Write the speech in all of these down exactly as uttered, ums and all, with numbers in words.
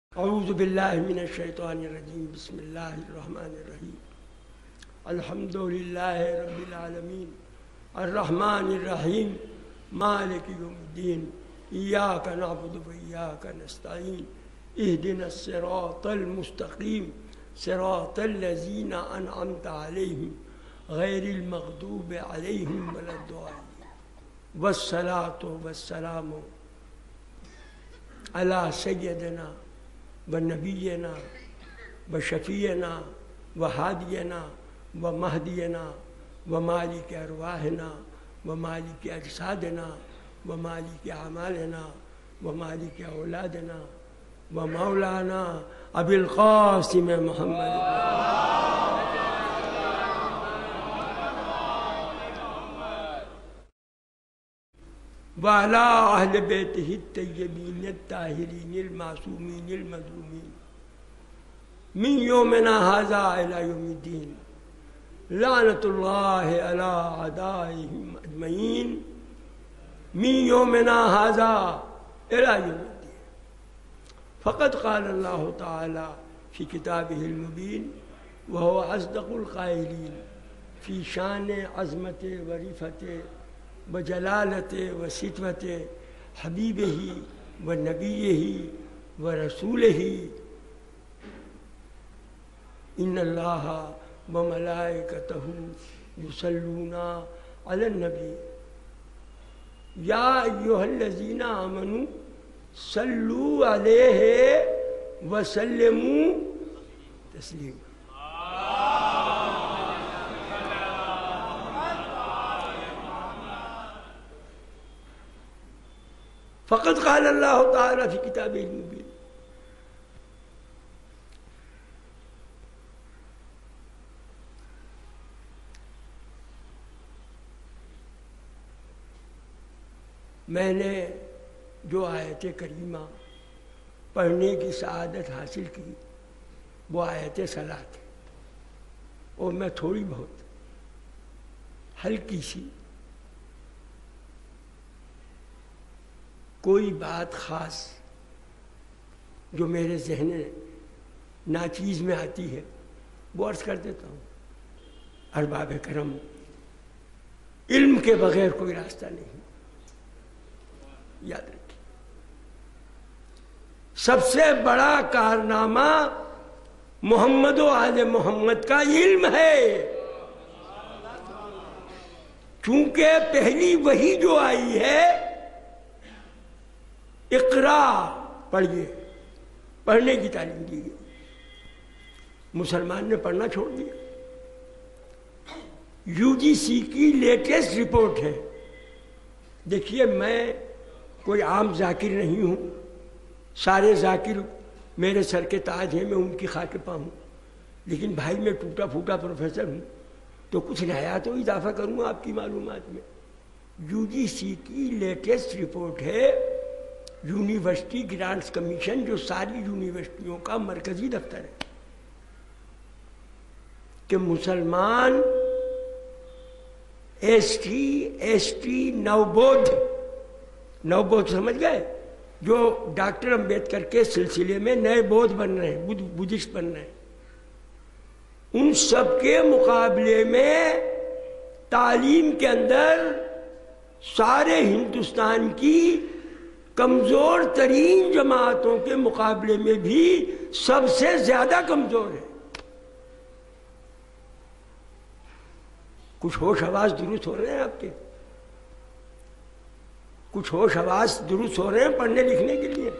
اعوذ باللہ من الشیطان الرجیم بسم اللہ الرحمن الرحیم الحمد للہ رب العالمین الرحمن الرحیم مالک یوم الدین ایاک نعبد و ایاک نستعین اہدنا الصراط المستقیم صراط الذین انعمت علیہم غیر المغضوب علیہم ولا الضالین والصلاة والسلام علی سیدنا ونبینا وشفیعنا وہادینا ومہدینا ومالک ارواحنا ومالک اجسادنا ومالک اعمالنا ومالک اولادنا ومولانا ابی القاسم محمد وعلى أهل بيته الطيبين الطاهرين المعصومين المظلومين من يومنا هذا إلى يوم الدين لعنة الله على أعدائهم أجمعين من يومنا هذا إلى يوم الدين فقد قال الله تعالى في كتابه المبين وهو أصدق القائلين في شان عظمته ورفته وجلالته وستوته حبیبه ونبیه ورسوله ان اللہ وملائکته یصلون علی النبی یا ایها الذین آمنوا صلوا علیہ وسلموا تسلیما. فقد قال اللہ تعالی فی کتابہ المبین میں نے جو آیت کریمہ پڑھنے کی سعادت حاصل کی وہ آیت صلاۃ ہے اور میں تھوڑی بہت ہلکی سی کوئی بات خاص جو میرے ذہن ناچیز میں آتی ہے وہ عرض کر دیتا ہوں. ارباب کرم، علم کے بغیر کوئی راستہ نہیں، یاد رکھیں. سب سے بڑا کارنامہ محمد و آل محمد کا علم ہے، چونکہ پہلی وحی جو آئی ہے اقرا پڑھیے، پڑھنے کی تعلیم دی گئی. مسلمان نے پڑھنا چھوڑ دیا. یو جی سی کی لیٹسٹ رپورٹ ہے. دیکھیے میں کوئی عام ذاکر نہیں ہوں، سارے ذاکر میرے سر کے تاج ہیں، میں ان کی خاک پا ہوں، لیکن بھائی میں ٹوٹا پھوٹا پروفیسر ہوں تو کچھ نیا تو اضافہ کروں آپ کی معلومات میں. یو جی سی کی لیٹسٹ رپورٹ ہے، یونیورسٹی گرانٹس کمیشن جو ساری یونیورسٹیوں کا مرکزی دفتر ہے، کہ مسلمان ایس ٹی ایس ٹی نوبودھ نوبودھ سمجھ گئے، جو ڈاکٹر امبیڈکر کے سلسلے میں نئے بودھ بن رہے ہیں، بدھسٹ بن رہے ہیں، ان سب کے مقابلے میں تعلیم کے اندر سارے ہندوستان کی کمزور ترین جماعتوں کے مقابلے میں بھی سب سے زیادہ کمزور ہے. کچھ ہوش حواس درست ہو رہے ہیں آپ کے، کچھ ہوش حواس درست ہو رہے ہیں پڑھنے لکھنے کے لیے.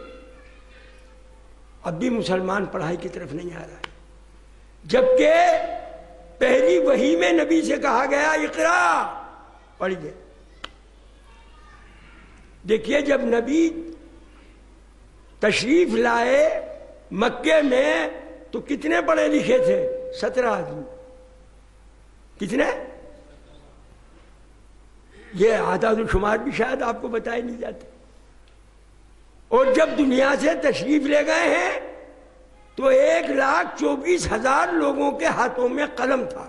اب بھی مسلمان پڑھائی کی طرف نہیں آ رہا ہے، جبکہ پہلی وحی میں نبی سے کہا گیا اقرا پڑھیے. دیکھیے جب نبی تشریف لائے مکے میں تو کتنے پڑھے لکھے تھے؟ سترہ آدمی. کتنے؟ یہ اعداد و شمار بھی شاید آپ کو بتائے نہیں جاتے. اور جب دنیا سے تشریف لے گئے ہیں تو ایک لاکھ چوبیس ہزار لوگوں کے ہاتھوں میں قلم تھا.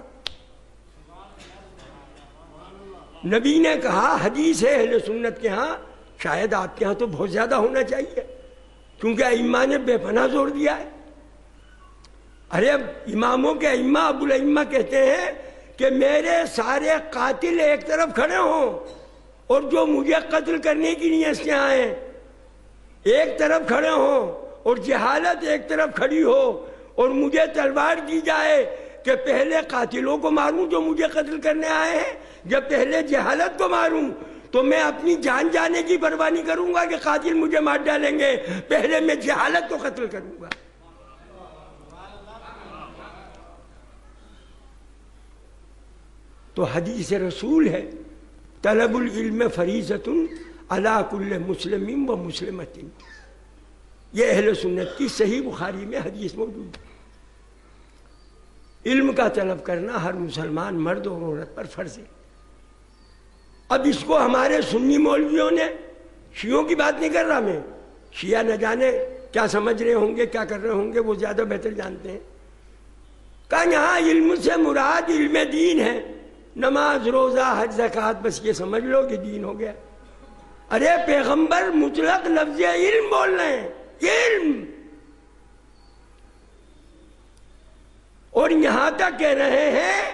نبی نے کہا، حدیث ہے اہل سنت کے ہاں، شاید آپ کے ہاں تو بہت زیادہ ہونا چاہیے، کیونکہ ائمہ نے بے پناہ زور دیا ہے۔ ارے اماموں کے ائمہ ابو الائمہ کہتے ہیں کہ میرے سارے قاتل ایک طرف کھڑے ہوں اور جو مجھے قتل کرنے کی نیت سے آئیں ایک طرف کھڑے ہوں، اور جہالت ایک طرف کھڑی ہو، اور مجھے تلوار دی جائے کہ پہلے قاتلوں کو ماروں جو مجھے قتل کرنے آئے ہیں، جب پہلے جہالت کو ماروں تو میں اپنی جان جانے کی پرواہ نہیں کروں گا کہ قاتل مجھے مار ڈالیں گے، پہلے میں جہالت کو قتل کروں گا۔ تو حدیث رسول ہے طلب العلم فریضۃ علی کل مسلم و مسلمۃ، یہ اہل سنت کی صحیح بخاری میں حدیث موجود ہے۔ علم کا طلب کرنا ہر مسلمان مرد اور عورت پر فرض ہے۔ اب اس کو ہمارے سنی مولویوں نے، شیعوں کی بات نہیں کر رہا میں، شیعہ نہ جانے کیا سمجھ رہے ہوں گے، کیا کر رہے ہوں گے، وہ زیادہ بہتر جانتے ہیں، کہا یہاں علم سے مراد علم دین ہے، نماز روزہ حج زکوٰۃ، بس یہ سمجھ لو کہ دین ہو گیا۔ ارے پیغمبر مطلق لفظ علم بول رہے ہیں، علم، اور یہاں تک کہہ رہے ہیں،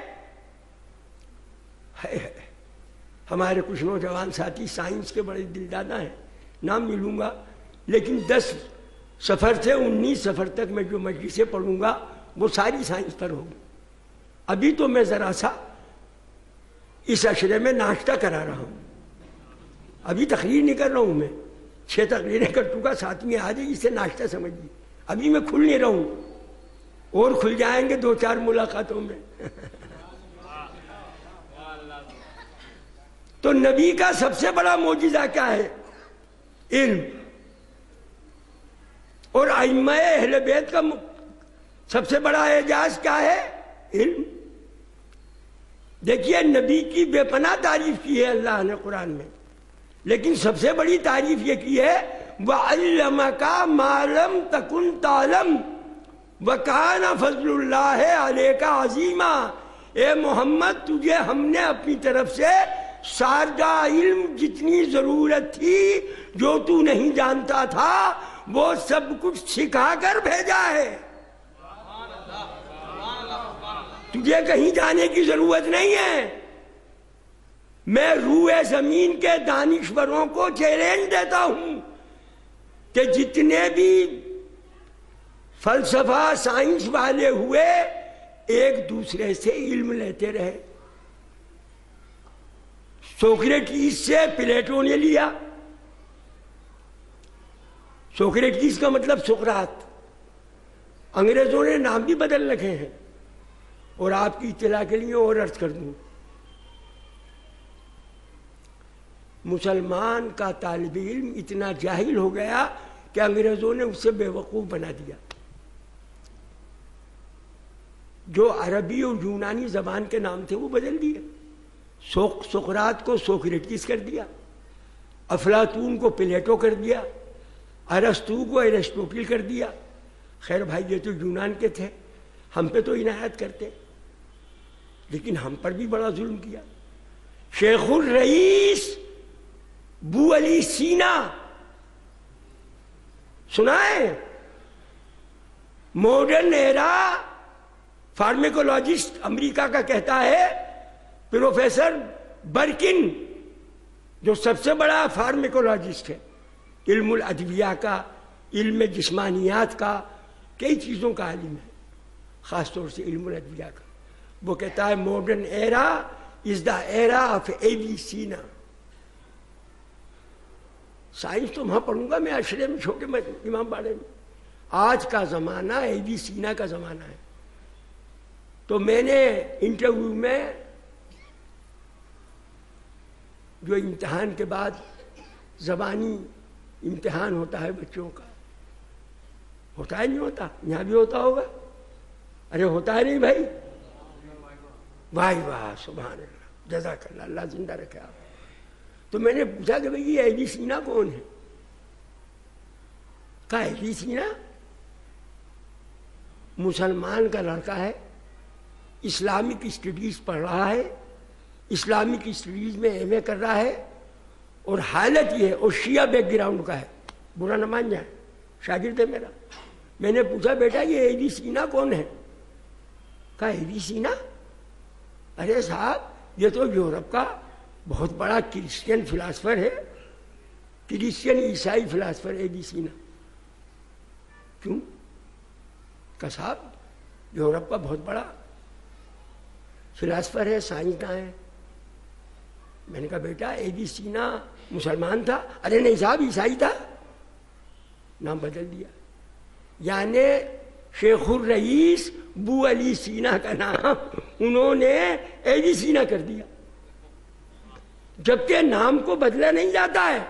ہمارے کچھ نوجوان ساتھی سائنس کے بڑے دلدادہ ہیں، نام نہیں لوں گا، لیکن دس سفر سے انیس سفر تک میں جو مجلسیں پڑھوں گا وہ ساری سائنس پر ہوگی۔ ابھی تو میں ذرا سا اس عشرے میں ناشتہ کرا رہا ہوں، ابھی تقریر نہیں کر رہا ہوں، میں چھ تقریریں کر چکا، ساتویں آ جائے، اسے ناشتہ سمجھیے، ابھی میں کھل نہیں رہا ہوں، اور کھل جائیں گے دو چار ملاقاتوں میں۔ تو نبی کا سب سے بڑا معجزہ کیا ہے؟ علم۔ اور ائمہ اہل بیت کا سب سے بڑا اعجاز کیا ہے؟ علم۔ دیکھیے نبی کی بے پناہ تعریف کی ہے اللہ نے قرآن میں، لیکن سب سے بڑی تعریف یہ کی ہے وَعَلَّمَكَ مَا لَمْ تَكُنْ تَعْلَمْ وَكَانَ فَضْلُ اللَّهِ عَلَيْكَ عَظِيمًا۔ اے محمد تجھے ہم نے اپنی طرف سے سارا علم جتنی ضرورت تھی جو تو نہیں جانتا تھا وہ سب کچھ سکھا کر بھیجا ہے، تجھے کہیں جانے کی ضرورت نہیں ہے۔ میں روئے زمین کے دانشوروں کو چیلنج دیتا ہوں کہ جتنے بھی فلسفہ سائنس والے ہوئے ایک دوسرے سے علم لیتے رہے۔ سوکریٹس سے پلیٹو نے لیا، سوکریٹس کا مطلب سقراط، انگریزوں نے نام بھی بدل رکھے ہیں، اور آپ کی اطلاع کے لیے اور عرض کر دوں، مسلمان کا طالب علم اتنا جاہل ہو گیا کہ انگریزوں نے اسے بے وقوف بنا دیا۔ جو عربی اور یونانی زبان کے نام تھے وہ بدل دیے، سقراط کو سوکریٹس کر دیا، افلاطون کو پلیٹو کر دیا، ارسطو کو ایرسٹوٹل کر دیا۔ خیر بھائی یہ تو یونان کے تھے، ہم پہ تو عنایت کرتے، لیکن ہم پر بھی بڑا ظلم کیا۔ شیخ الرئیس بو علی سینا سنائے، ماڈرن ایرا فارمیکولوجسٹ امریکہ کا کہتا ہے، پروفیسر برکن جو سب سے بڑا فارمیکولوجسٹ ہے، علم الادویہ کا، علم جسمانیات کا، کئی چیزوں کا عالم ہے، خاص طور سے علم الادویہ کا، وہ کہتا ہے modern era is the era of Avicenna. Science تو وہاں پڑھوں گا میں عشرے میں چھوٹے میں امام باڑے میں، آج کا زمانہ اے بی سینا کا زمانہ ہے۔ تو میں نے انٹرویو میں جو امتحان کے بعد زبانی امتحان ہوتا ہے بچوں کا، ہوتا ہے نہیں ہوتا؟ یہاں بھی ہوتا ہوگا، ارے ہوتا ہے نہیں بھائی؟ واہ واہ سبحان اللہ، جزاک اللہ، اللہ زندہ رکھے آپ۔ تو میں نے پوچھا کہ بھائی یہ اے بی سینا کون ہے؟ کہا اے بی سینا مسلمان کا لڑکا ہے، اسلامک اسٹڈیز پڑھ رہا ہے، اسلامک اسٹڈیز میں ایم اے کر رہا ہے، اور حالت یہ ہے، اور شیعہ بیک گراؤنڈ کا ہے، برا نہ مان جائے، شاگرد ہے میرا. میں نے پوچھا بیٹا یہ اے بی سینا کون ہے؟ کہا اے بی سینا؟ ارے صاحب یہ تو یورپ کا بہت بڑا کرسچین فلاسفر ہے، کرسچین عیسائی فلاسفر اے بی سینا. کیوں؟ کہا صاحب یورپ کا بہت بڑا فلاسفر ہے، سائنسداں ہے. میں نے کہا بیٹا اے بی سینا مسلمان تھا؟ ارے نہیں صاحب عیسائی تھا. نام بدل دیا. یعنی شیخ الرئیس بو علی سینا کا نام انہوں نے اے بی سینا کر دیا، جبکہ نام کو بدلا نہیں جاتا ہے.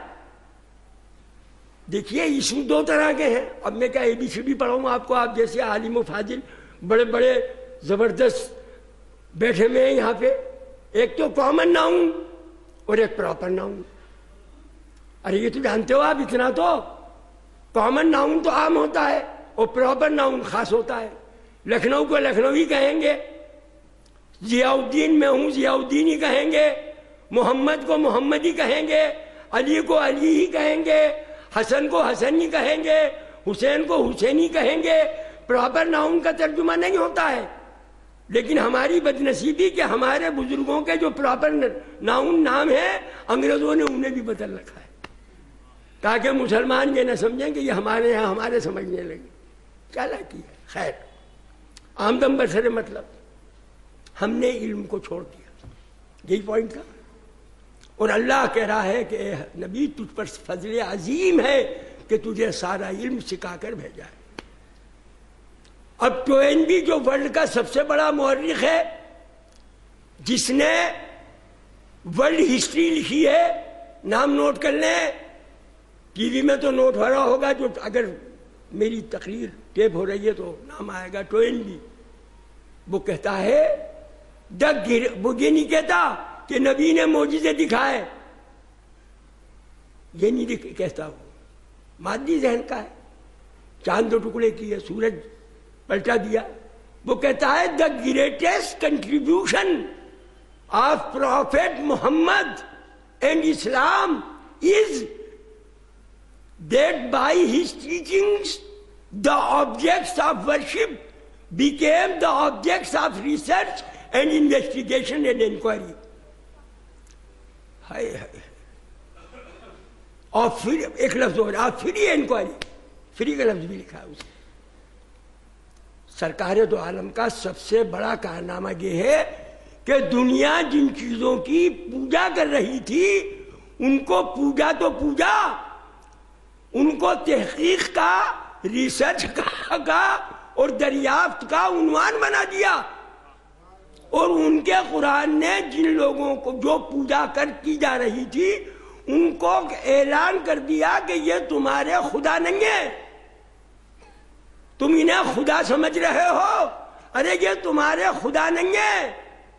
دیکھیے اسم دو طرح کے ہیں. اب میں کیا اے بی سی ڈی پڑھاؤں آپ کو؟ آپ جیسے عالم و فاضل بڑے بڑے زبردست بیٹھے ہوئے ہیں یہاں پہ. ایک تو کامن ناؤن اور ایک پراپر ناؤن. ارے یہ تو جانتے ہو آپ اتنا تو، کامن ناؤن تو عام ہوتا ہے اور پراپر ناؤن خاص ہوتا ہے. لکھنؤ کو لکھنوی کہیں گے، ضیاء الدین میں ہوں ضیاء الدین ہی کہیں گے، محمد کو محمد ہی کہیں گے، علی کو علی ہی کہیں گے، حسن کو حسن ہی کہیں گے، حسین کو حسین ہی کہیں گے. پراپر ناؤن کا ترجمہ نہیں ہوتا ہے. لیکن ہماری بدنصیبی کہ ہمارے بزرگوں کے جو پراپر ناؤن نام ہے انگریزوں نے انہیں بھی بدل رکھا ہے تاکہ مسلمان یہ نہ سمجھیں کہ یہ ہمارے یہاں ہمارے سمجھنے لگے. کیا لاکی ہے؟ خیر آمدن بسر مطلب ہم نے علم کو چھوڑ دیا، یہی پوائنٹ تھا. اور اللہ کہہ رہا ہے کہ اے نبی تجھ پر فضل عظیم ہے کہ تجھے سارا علم سکھا کر بھیجا ہے. اب ٹوینبی جو ورلڈ کا سب سے بڑا مورخ ہے، جس نے ورلڈ ہسٹری لکھی ہے، نام نوٹ کر لیں، ٹی وی میں تو نوٹ ہو رہا ہوگا، جو اگر میری تقریر ٹیپ ہو رہی ہے تو نام آئے گا ٹوینبی. وہ کہتا ہے دا گر وہ یہ نہیں کہتا کہ نبی نے معجزے دکھائے، یہ نہیں کہتا. وہ مادی ذہن کا ہے، چاند دو ٹکڑے کیے، سورج پلٹا دیا. وہ کہتا ہے the greatest contribution of prophet Muhammad and Islam is that by his teachings the objects of worship became the objects of research and investigation and inquiry. ہائے ہائے. اور پھر ایک لفظ اور آپ فری انکوائری، فری کا لفظ بھی لکھا ہے اسے. سرکار دو عالم کا سب سے بڑا کارنامہ یہ ہے کہ دنیا جن چیزوں کی پوجا کر رہی تھی ان کو پوجا تو پوجا، ان کو تحقیق کا، ریسرچ کا اور دریافت کا عنوان بنا دیا. اور ان کے قرآن نے جن لوگوں کو جو پوجا کر کی جا رہی تھی ان کو اعلان کر دیا کہ یہ تمہارے خدا نہیں ہے، تم انہیں خدا سمجھ رہے ہو، ارے یہ تمہارے خدا نہیں ہے،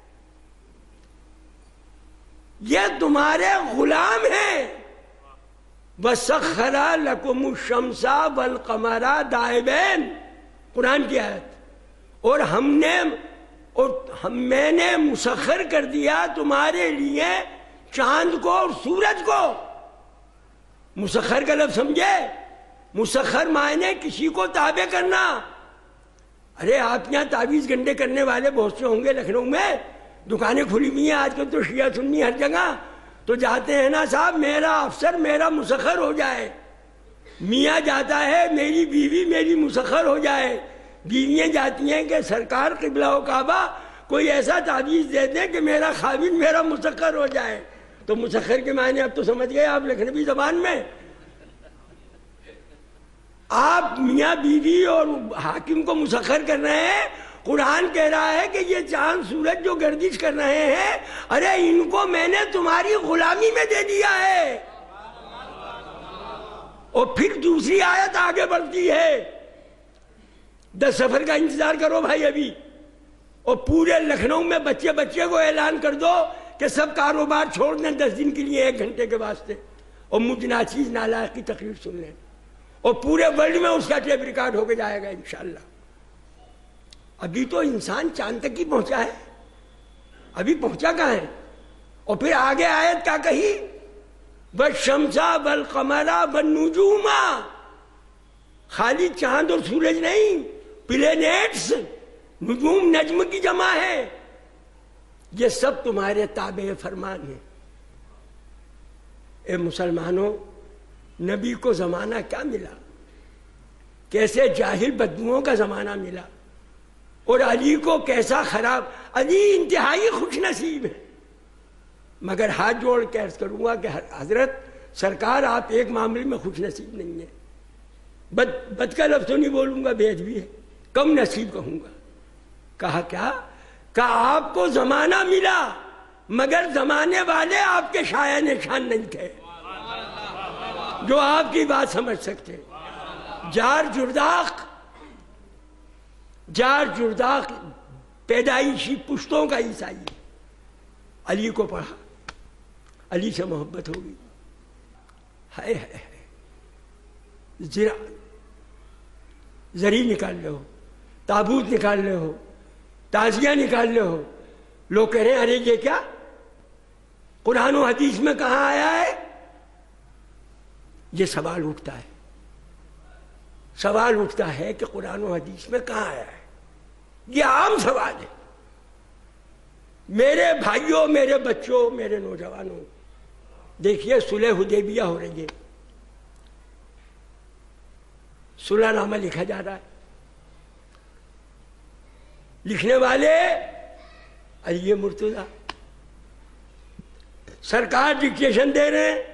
یہ تمہارے غلام ہیں. وَسَخَّرَ لَكُمُ الشَّمْسَ وَالْقَمَرَ دَائِبَيْنِ، قرآن کی آیت. اور ہم نے اور ہم میں نے مسخر کر دیا تمہارے لیے چاند کو اور سورج کو. مسخر کا لفظ سمجھے؟ مسخر معنی کسی کو تابع کرنا. ارے آپ یہاں تعویذ گنڈے کرنے والے بہت سے ہوں گے لکھنؤ میں، دکانیں کھلی ہوئی ہیں آج کل تو شیعہ سنی ہر جگہ، تو جاتے ہیں نا صاحب میرا افسر میرا مسخر ہو جائے. میاں جاتا ہے میری بیوی میری مسخر ہو جائے. بیویاں جاتی ہیں کہ سرکار قبلہ و کعبہ کوئی ایسا تعویذ دے دیں کہ میرا خاوند میرا مسخر ہو جائے. تو مسخر کے معنی اب تو سمجھ گئے آپ لکھنوی زبان میں. آپ میاں بیوی اور حاکم کو مسخر کر رہے ہیں. قرآن کہہ رہا ہے کہ یہ چاند سورج جو گردش کر رہے ہیں، ارے ان کو میں نے تمہاری غلامی میں دے دیا ہے. اور پھر دوسری آیت آگے بڑھتی ہے، دس سفر کا انتظار کرو بھائی ابھی، اور پورے لکھنؤ میں بچے بچے کو اعلان کر دو کہ سب کاروبار چھوڑ دیں دس دن کے لیے ایک گھنٹے کے واسطے، اور مجھ ناچیز نالائق کی تقریر سن لیں، اور پورے ورلڈ میں اس کا ٹیپ ریکارڈ ہو کے جائے گا انشاءاللہ. ابھی تو انسان چاند تک ہی پہنچا ہے، ابھی پہنچا کہاں ہے؟ اور پھر آگے آیت کیا کہی؟ وَالشَّمْسَ وَالْقَمَرَ وَالنُّجُومَ. خالی چاند اور سورج نہیں، پلینیٹس، نجوم نجم کی جمع ہے، یہ سب تمہارے تابع فرمان ہیں۔ اے مسلمانوں، نبی کو زمانہ کیا ملا، کیسے جاہل بدبوؤں کا زمانہ ملا، اور علی کو کیسا خراب، علی انتہائی خوش نصیب ہے۔ مگر ہاتھ جوڑ کے عرض کروں گا کہ حضرت سرکار آپ ایک معاملے میں خوش نصیب نہیں ہیں، بد بد کا لفظ تو نہیں بولوں گا، بے ادبی ہے، کم نصیب کہوں گا۔ کہا کیا؟ کہا آپ کو زمانہ ملا مگر زمانے والے آپ کے شایع نشان نہیں تھے جو آپ کی بات سمجھ سکتے۔ جار جرداق جار جرداق پیدائشی پشتوں کا عیسائی، علی کو پڑھا، علی سے محبت ہوگی، ہائے ہائے زرا زری نکال لے ہو، تابوت نکال لے ہو، تعزیہ نکال لے ہو، لوگ کہہ رہے ہیں ارے یہ کیا قرآن و حدیث میں کہاں آیا ہے؟ یہ سوال اٹھتا ہے، سوال اٹھتا ہے کہ قرآن و حدیث میں کہاں آیا ہے؟ یہ عام سوال ہے۔ میرے بھائیوں، میرے بچوں، میرے نوجوانوں، دیکھیے صلح حدیبیہ ہو رہی ہے، صلح نامہ لکھا جا رہا ہے، لکھنے والے علی مرتضیٰ، سرکار ڈکٹیشن دے رہے ہیں۔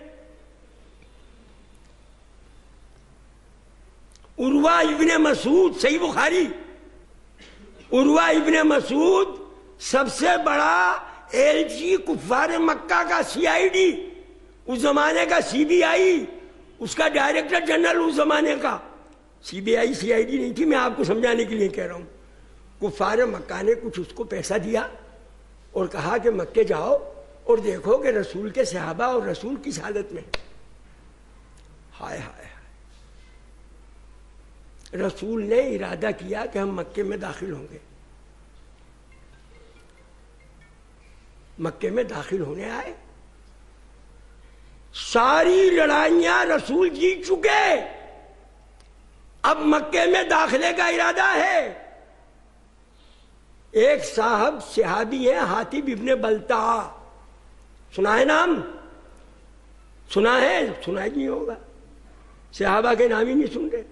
عروہ ابن مسعود، صحیح بخاری، عروہ ابن مسعود سب سے بڑا ایل جی کفار مکہ کا سی آئی ڈی، اس زمانے کا سی بی آئی، اس کا ڈائریکٹر جنرل اس زمانے کا، C B I C I D نہیں تھی، میں آپ کو سمجھانے کے لیے کہہ رہا ہوں۔ کفار مکہ نے کچھ اس کو پیسہ دیا اور کہا کہ مکے جاؤ اور دیکھو کہ رسول کے صحابہ اور رسول کس حالت میں۔ ہائے ہائے، رسول نے ارادہ کیا کہ ہم مکے میں داخل ہوں گے، مکے میں داخل ہونے آئے، ساری لڑائیاں رسول جیت چکے، اب مکے میں داخلے کا ارادہ ہے۔ ایک صاحب صحابی ہیں حاتب ابن بلتع، سنا ہے نام؟ سنا ہے؟ سنا ہی نہیں ہوگا، صحابہ کے نام ہی نہیں سن رہے۔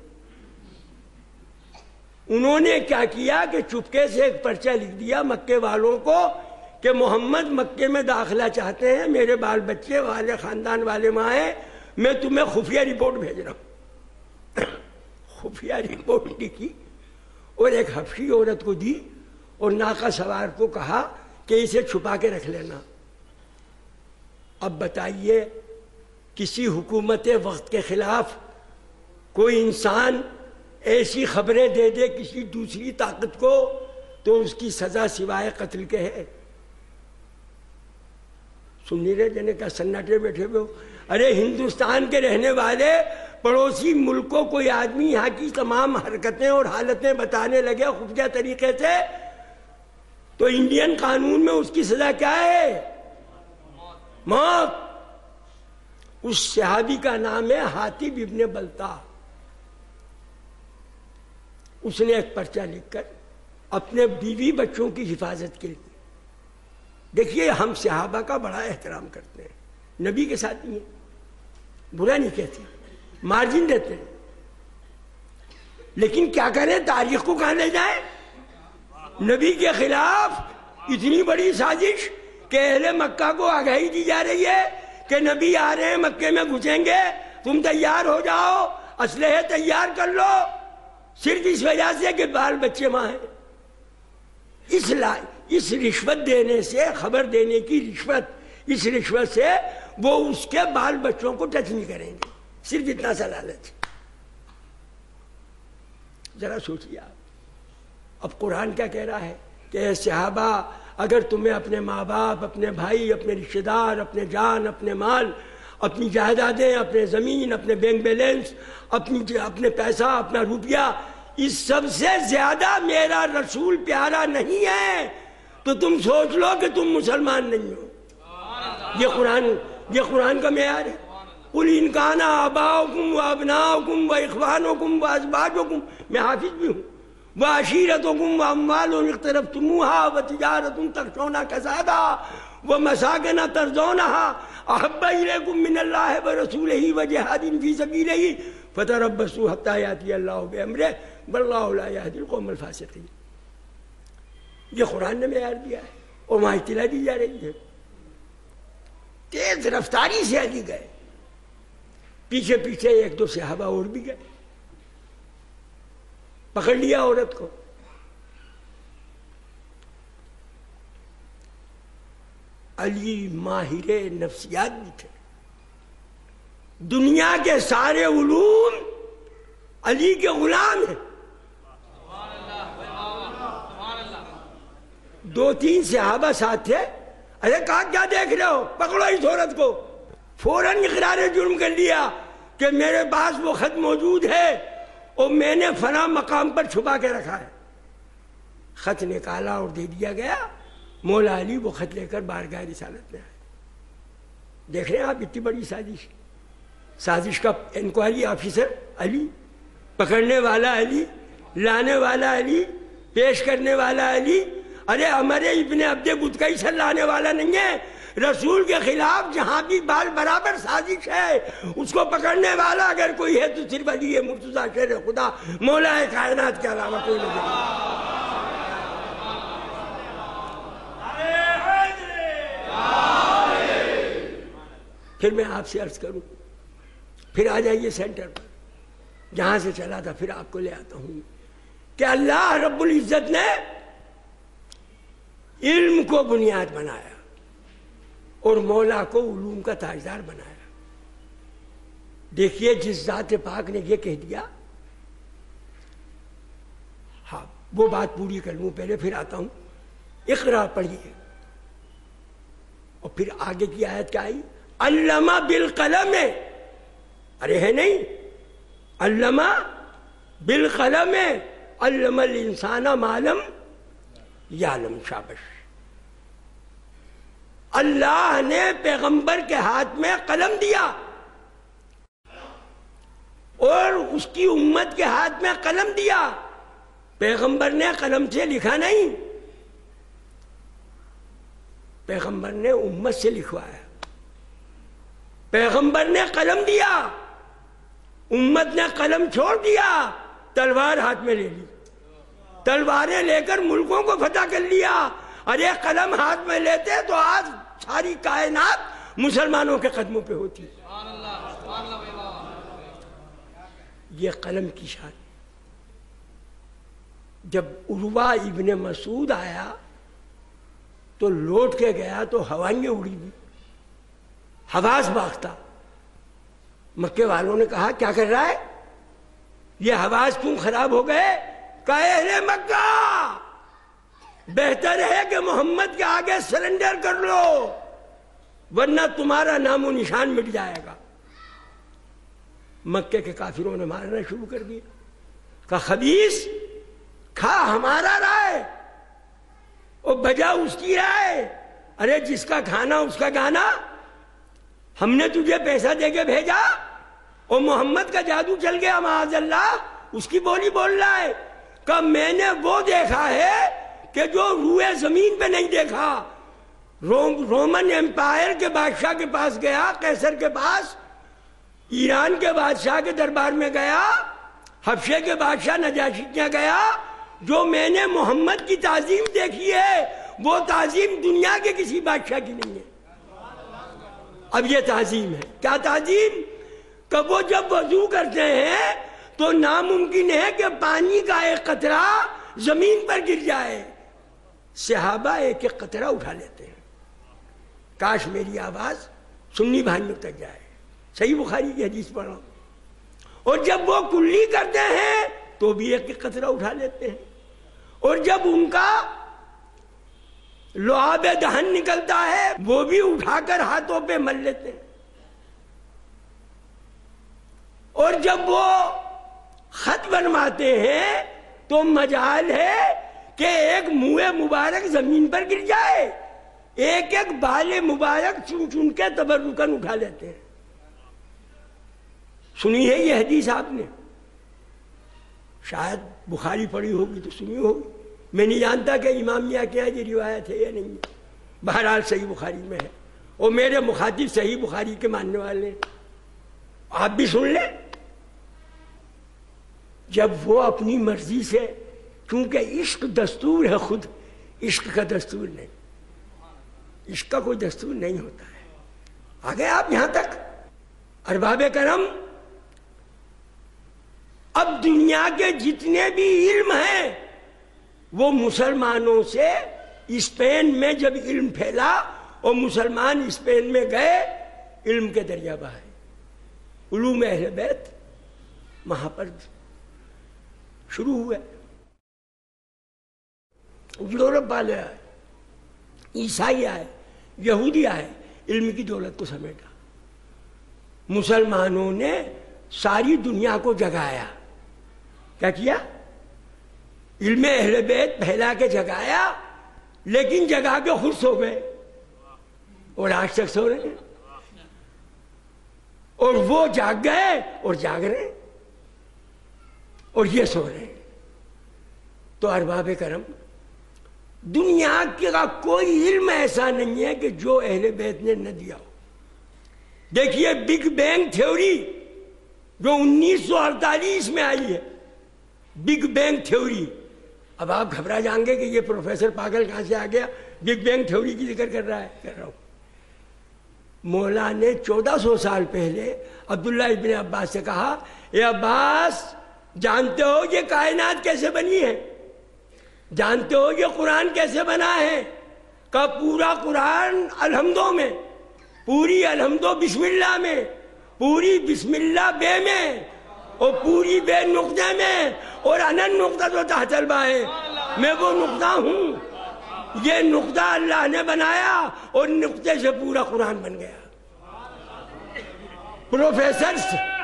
انہوں نے کیا کیا کہ چپکے سے ایک پرچہ لکھ دیا مکے والوں کو کہ محمد مکے میں داخلہ چاہتے ہیں، میرے بال بچے والے خاندان والے وہاں ہیں، میں تمہیں خفیہ رپورٹ بھیج رہا ہوں۔ خفیہ رپورٹ لکھی اور ایک حبشی عورت کو دی اور ناقہ سوار کو کہا کہ اسے چھپا کے رکھ لینا۔ اب بتائیے کسی حکومت وقت کے خلاف کوئی انسان ایسی خبریں دے دے کسی دوسری طاقت کو تو اس کی سزا سوائے قتل کے ہے۔ سن نہیں رہے جنہیں کہا سناٹے بیٹھے ہوئے ہو؟ ارے ہندوستان کے رہنے والے پڑوسی ملک کو کوئی آدمی یہاں کی تمام حرکتیں اور حالتیں بتانے لگے خفیہ طریقے سے تو انڈین قانون میں اس کی سزا کیا ہے؟ موت۔ اس صحابی کا نام ہے حاتب ابن بلتع۔ اس نے ایک پرچہ لکھ کر اپنے بیوی بچوں کی حفاظت کے لیے، دیکھیے ہم صحابہ کا بڑا احترام کرتے ہیں، نبی کے ساتھ نہیں ہے، برا نہیں کہتے، مارجن دیتے ہیں، لیکن کیا کریں تاریخ کو کہاں لے جائیں؟ نبی کے خلاف اتنی بڑی سازش کہ اہل مکہ کو آگاہی دی جا رہی ہے کہ نبی آ رہے ہیں، مکے میں گھسیں گے، تم تیار ہو جاؤ، اسلحے تیار کر لو، صرف اس وجہ سے کہ بال بچے وہاں ہیں۔ اس اس رشوت دینے سے، خبر دینے کی رشوت، اس رشوت سے وہ اس کے بال بچوں کو ٹچ نہیں کریں گے، صرف اتنا سا لالچ۔ ذرا سوچیے آپ، اب قرآن کیا کہہ رہا ہے کہ اے صحابہ اگر تمہیں اپنے ماں باپ، اپنے بھائی، اپنے رشتہ دار، اپنے جان، اپنے مال، اپنی جائیدادیں، اپنے زمین، اپنے بینک بیلنس، اپنی اپنے پیسہ، اپنا روپیہ، اس سب سے زیادہ میرا رسول پیارا نہیں ہے تو تم سوچ لو کہ تم مسلمان نہیں ہو۔ یہ قرآن یہ قرآن کا معیار ہے۔ قل ان کان آباؤکم و ابناؤکم و اخوانکم و ازواجکم، میں حافظ بھی ہوں، وعشیرتکم و اموال اقترفتموها و تجارت تخشون کسادها و مساکن ترضونها احب الیکم من اللہ ورسولہ و جہاد فی سبیلہ فتربصوا حتی یاتی اللہ بامرہ واللہ لا یہدی القوم الفاسقین۔ یہ قرآن نے معیار دیا ہے اور وہاں اطلاع دی جا رہی ہے۔ تیز رفتاری سے علی گئے، پیچھے پیچھے ایک دو صحابہ اور بھی گئے، پکڑ لیا عورت کو۔ علی ماہر نفسیات بھی تھے، دنیا کے سارے علوم علی کے غلام ہیں۔ دو تین صحابہ ساتھ تھے، ارے کہا کیا دیکھ رہے ہو، پکڑو اس عورت کو۔ فوراً اقرار جرم کر لیا کہ میرے پاس وہ خط موجود ہے اور میں نے فلاں مقام پر چھپا کے رکھا ہے۔ خط نکالا اور دے دیا گیا۔ مولا علی وہ خط لے کر بارگاہ رسالت میں آئے۔ دیکھ رہے ہیں آپ اتنی بڑی سازش، سازش کا انکوائری آفیسر علی، پکڑنے والا علی، لانے والا علی، پیش کرنے والا علی۔ ارے ہمارے ابن عبد بدکئی سے لانے والا نہیں ہے، رسول کے خلاف جہاں بھی بال برابر سازش ہے اس کو پکڑنے والا اگر کوئی ہے تو صرف علی مرتضیٰ شیر خدا مولا کائنات کے علاوہ کوئی نہیں۔ پھر میں آپ سے عرض کروں، پھر آ جائیے سینٹر پر جہاں سے چلا تھا، پھر آپ کو لے آتا ہوں کہ اللہ رب العزت نے علم کو بنیاد بنایا اور مولا کو علوم کا تاجدار بنایا۔ دیکھیے جس ذات پاک نے یہ کہہ دیا، ہاں وہ بات پوری کر لوں پہلے پھر آتا ہوں۔ اقرا پڑھیے اور پھر آگے کی آیت کیا آئی؟ علمہ بالقلم، ارے ہے نہیں، علمہ بالقلم علم الانسان ما لم یعلم۔ شابش، اللہ نے پیغمبر کے ہاتھ میں قلم دیا اور اس کی امت کے ہاتھ میں قلم دیا۔ پیغمبر نے قلم سے لکھا نہیں، پیغمبر نے امت سے لکھوایا۔ پیغمبر نے قلم دیا، امت نے قلم چھوڑ دیا، تلوار ہاتھ میں لے لی، تلواریں لے کر ملکوں کو فتح کر لیا۔ ارے قلم ہاتھ میں لیتے تو آج ساری کائنات مسلمانوں کے قدموں پہ ہوتی۔ یہ قلم کی شان۔ جب عروہ ابن مسعود آیا تو لوٹ کے گیا تو ہوائیں اڑی بھی، حواس باختہ۔ مکے والوں نے کہا کیا کر رہا ہے، یہ حواس کیوں خراب ہو گئے؟ کہا اہل مکہ بہتر ہے کہ محمد کے آگے سرنڈر کر لو ورنہ تمہارا نام و نشان مٹ جائے گا۔ مکے کے کافروں نے مارنا شروع کر دیا، کہا خبیث، کھا ہمارا رائے اور بجا اس کی رائے۔ ارے جس کا کھانا اس کا گانا، ہم نے تجھے پیسہ دے کے بھیجا اور محمد کا جادو چل گیا معاذ اللہ، اس کی بولی بول رہا ہے۔ کہ میں نے وہ دیکھا ہے کہ جو روئے زمین پہ نہیں دیکھا۔ روم رومن امپائر کے بادشاہ کے پاس گیا، قیصر کے پاس، ایران کے بادشاہ کے دربار میں گیا، حبشے کے بادشاہ نجاشی کے گیا۔ جو میں نے محمد کی تعظیم دیکھی ہے وہ تعظیم دنیا کے کسی بادشاہ کی نہیں ہے۔ اب یہ تعظیم ہے، کیا تعظیم؟ کہ وہ جب وضو کرتے ہیں تو ناممکن ہے کہ پانی کا ایک قطرہ زمین پر گر جائے، صحابہ ایک ایک قطرہ اٹھا لیتے ہیں۔ کاش میری آواز سنی بھائیوں تک جائے۔ صحیح بخاری کی حدیث پڑھو۔ اور جب وہ کلی کرتے ہیں تو بھی ایک ایک قطرہ اٹھا لیتے ہیں، اور جب ان کا لعاب دہن نکلتا ہے وہ بھی اٹھا کر ہاتھوں پہ مل لیتے ہیں، اور جب وہ خط بنواتے ہیں تو مجال ہے کہ ایک منہ مبارک زمین پر گر جائے، ایک ایک بال مبارک چن چن کے تبرکن اٹھا لیتے ہیں۔ سنی ہے یہ حدیث آپ نے؟ شاید بخاری پڑھی ہوگی تو سنی ہوگی، میں نہیں جانتا کہ امام میاں کے یہاں یہ روایت ہے یا نہیں، بہرحال صحیح بخاری میں ہے، اور میرے مخاطب صحیح بخاری کے ماننے والے ہیں، آپ بھی سن لیں۔ جب وہ اپنی مرضی سے، کیونکہ عشق دستور ہے، خود عشق کا دستور نہیں، عشق کا کوئی دستور نہیں ہوتا ہے۔ آگئے آپ یہاں تک، ارباب کرم، اب دنیا کے جتنے بھی علم ہیں وہ مسلمانوں سے، اسپین میں جب علم پھیلا اور مسلمان اسپین میں گئے، علم کے دریا بہائے، علوم اہل بیت وہاں پر شروع ہوئے۔ یورپ والے آئے، عیسائی آئے، یہودی آئے، علم کی دولت کو سمیٹا۔ مسلمانوں نے ساری دنیا کو جگایا، کیا کیا؟ علم اہل بیت پھیلا کے جگایا، لیکن جگا کے خود سو گئے، اور آج تک سو رہے ہیں، اور وہ جاگ گئے اور جاگ رہے ہیں، اور یہ سو رہے ہیں۔ تو ارباب کرم، دنیا کا کوئی علم ایسا نہیں ہے کہ جو اہل بیت نے نہ دیا ہو۔ دیکھیے بگ بینگ تھیوری جو انیس سو اڑتالیس میں آئی ہے، بگ بینگ تھیوری، اب آپ گھبرا جائیں گے کہ یہ پروفیسر پاگل کہاں سے آ گیا بگ بینگ تھیوری کی ذکر کر رہا ہے۔ کر رہا ہوں، مولا نے چودہ سو سال پہلے عبداللہ ابن عباس سے کہا، اے عباس جانتے ہو یہ کائنات کیسے بنی ہے؟ جانتے ہو یہ قرآن کیسے بنا ہے؟ کہ پورا قرآن الحمدوں میں، پوری الحمدو بسم اللہ میں، پوری بسم اللہ بے میں، اور پوری بے نقطے میں، اور انن نقطہ تو تحت الباء ہے، میں وہ نقطہ ہوں۔ یہ نقطہ اللہ نے بنایا اور نقطے سے پورا قرآن بن گیا۔ پروفیسر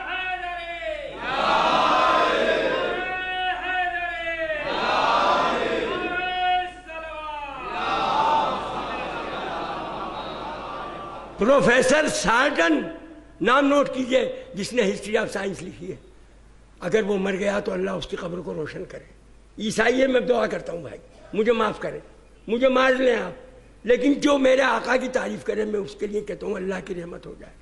پروفیسر سارٹن نام نوٹ کیجئے، جس نے ہسٹری آف سائنس لکھی ہے، اگر وہ مر گیا تو اللہ اس کی قبر کو روشن کرے۔ عیسائی میں دعا کرتا ہوں بھائی، مجھے معاف کریں، مجھے مار لیں آپ، لیکن جو میرے آقا کی تعریف کرے میں اس کے لیے کہتا ہوں اللہ کی رحمت ہو جائے۔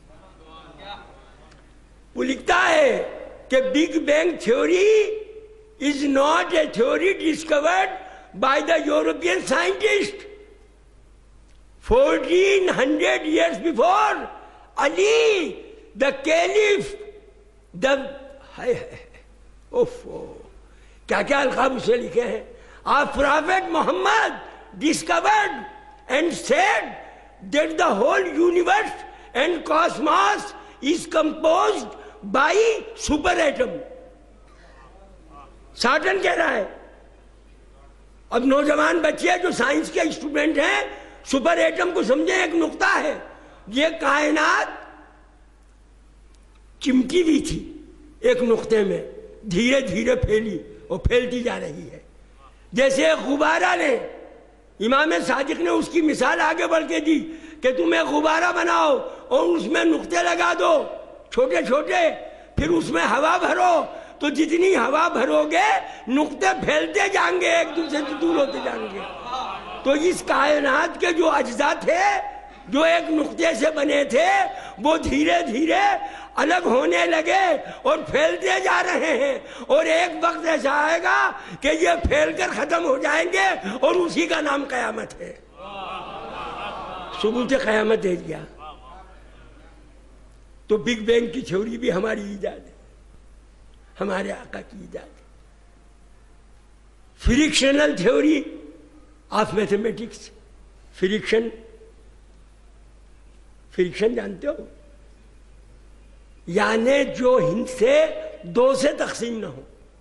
وہ لکھتا ہے کہ big bang theory is not a theory discovered by the European scientist fourteen hundred years before Ali, the Caliph, the اوفو کیا کیا القاب اسے لکھے ہیں۔ Our Prophet Muhammad discovered and said that the whole universe and cosmos is composed by super atom. Sarton کہہ رہا ہے۔ اب نوجوان بچے جو سائنس کے اسٹوڈنٹ ہیں، سپر ایٹم کو سمجھیں ایک نقطہ ہے۔ یہ کائنات چمٹی ہوئی تھی ایک نقطے میں، دھیرے دھیرے پھیلی اور پھیلتی جا رہی ہے۔ جیسے غبارہ نے، امام صادق نے اس کی مثال آگے بڑھ کے دی کہ تم ایک غبارہ بناؤ اور اس میں نقطے لگا دو چھوٹے چھوٹے، پھر اس میں ہوا بھرو، تو جتنی ہوا بھرو گے نقطے پھیلتے جائیں گے، ایک دوسرے سے دور ہوتے جائیں گے۔ تو اس کائنات کے جو اجزاء تھے جو ایک نقطے سے بنے تھے، وہ دھیرے دھیرے الگ ہونے لگے اور پھیلتے جا رہے ہیں، اور ایک وقت ایسا آئے گا کہ یہ پھیل کر ختم ہو جائیں گے، اور اسی کا نام قیامت ہے۔ ثبوت قیامت دے دیا۔ تو بگ بینگ کی تھیوری بھی ہماری ایجاد ہے، ہمارے آقا کی ایجاد ہے۔ Fractional theory of mathematics, fraction fraction جانتے ہو؟ یعنی جو ہند سے دو سے تقسیم نہ ہو،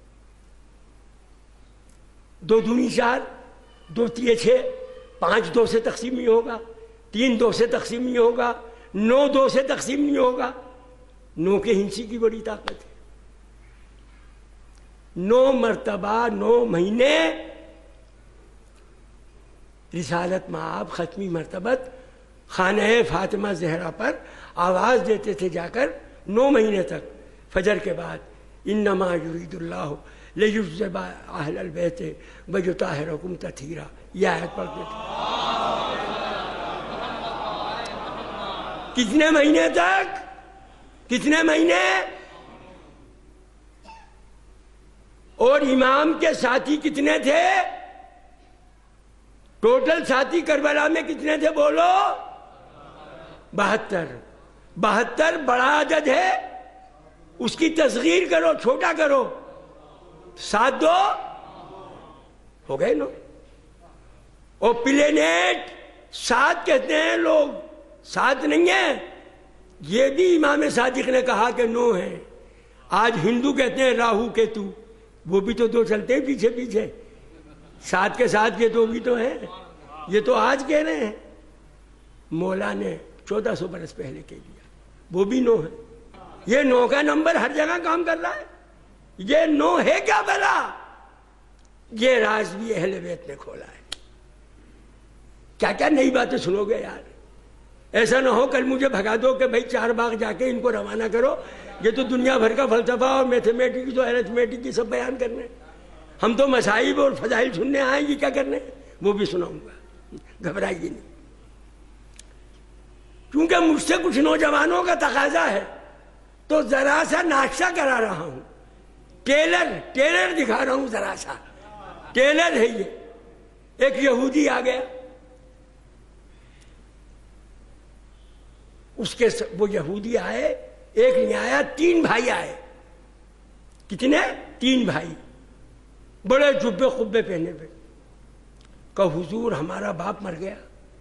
دو دونی چار، دو تیے چھ، پانچ دو سے تقسیم نہیں ہوگا، تین دو سے تقسیم نہیں ہوگا، نو دو سے تقسیم نہیں ہوگا۔ نو کے ہندسی کی بڑی طاقت ہے۔ نو مرتبہ نو مہینے رسالت مآب ختمی مرتبت خانہ فاطمہ زہرا پر آواز دیتے تھے جا کر، نو مہینے تک فجر کے بعد انما یرید اللہ لیجزب اہل البیت ویطہرکم تطہیرا، یہ آیت پڑھتے تھے۔ کتنے مہینے تک؟ کتنے مہینے؟ اور امام کے ساتھی کتنے تھے؟ ٹوٹل ساتھی کربلا میں کتنے تھے بولو؟ بہتر۔ بہتر بڑا عدد ہے، اس کی تصغیر کرو، چھوٹا کرو، سات دو ہو گئے نو۔ اور پلینیٹ سات کہتے ہیں لوگ، سات نہیں ہے، یہ بھی امام صادق نے کہا کہ نو ہے۔ آج ہندو کہتے ہیں راہو کیتو، وہ بھی تو دو چلتے ہیں پیچھے پیچھے، سات کے ساتھ یہ دو بھی تو ہیں، یہ تو آج کہہ رہے ہیں۔ مولا نے چودہ سو برس پہلے کہہ دیا، وہ بھی نو ہے۔ یہ نو کا نمبر ہر جگہ کام کر رہا ہے، یہ نو ہے کیا بلا؟ یہ راز بھی اہل بیت نے کھولا ہے۔ کیا کیا نئی باتیں سنو گے یار، ایسا نہ ہو کل مجھے بھگا دو کہ بھائی چار باغ جا کے ان کو روانہ کرو، یہ تو دنیا بھر کا فلسفہ اور میتھمیٹکس تو ایرتھمیٹک کی سب بیان کرنے، ہم تو مصائب اور فضائل سننے آئے، یہ کیا کرنے؟ وہ بھی سناؤں گا، گھبرائیے نہیں، کیونکہ مجھ سے کچھ نوجوانوں کا تقاضا ہے تو ذرا سا ناشتہ کرا رہا ہوں، ٹیلر ٹیلر دکھا رہا ہوں، ذرا سا ٹیلر ہے یہ۔ ایک یہودی آ گیا، اس کے وہ یہودی آئے، ایک نہیں آیا، تین بھائی آئے۔ کتنے؟ تین بھائی، بڑے جبے خبے پہنے پہ۔ کہا حضور ہمارا باپ مر گیا۔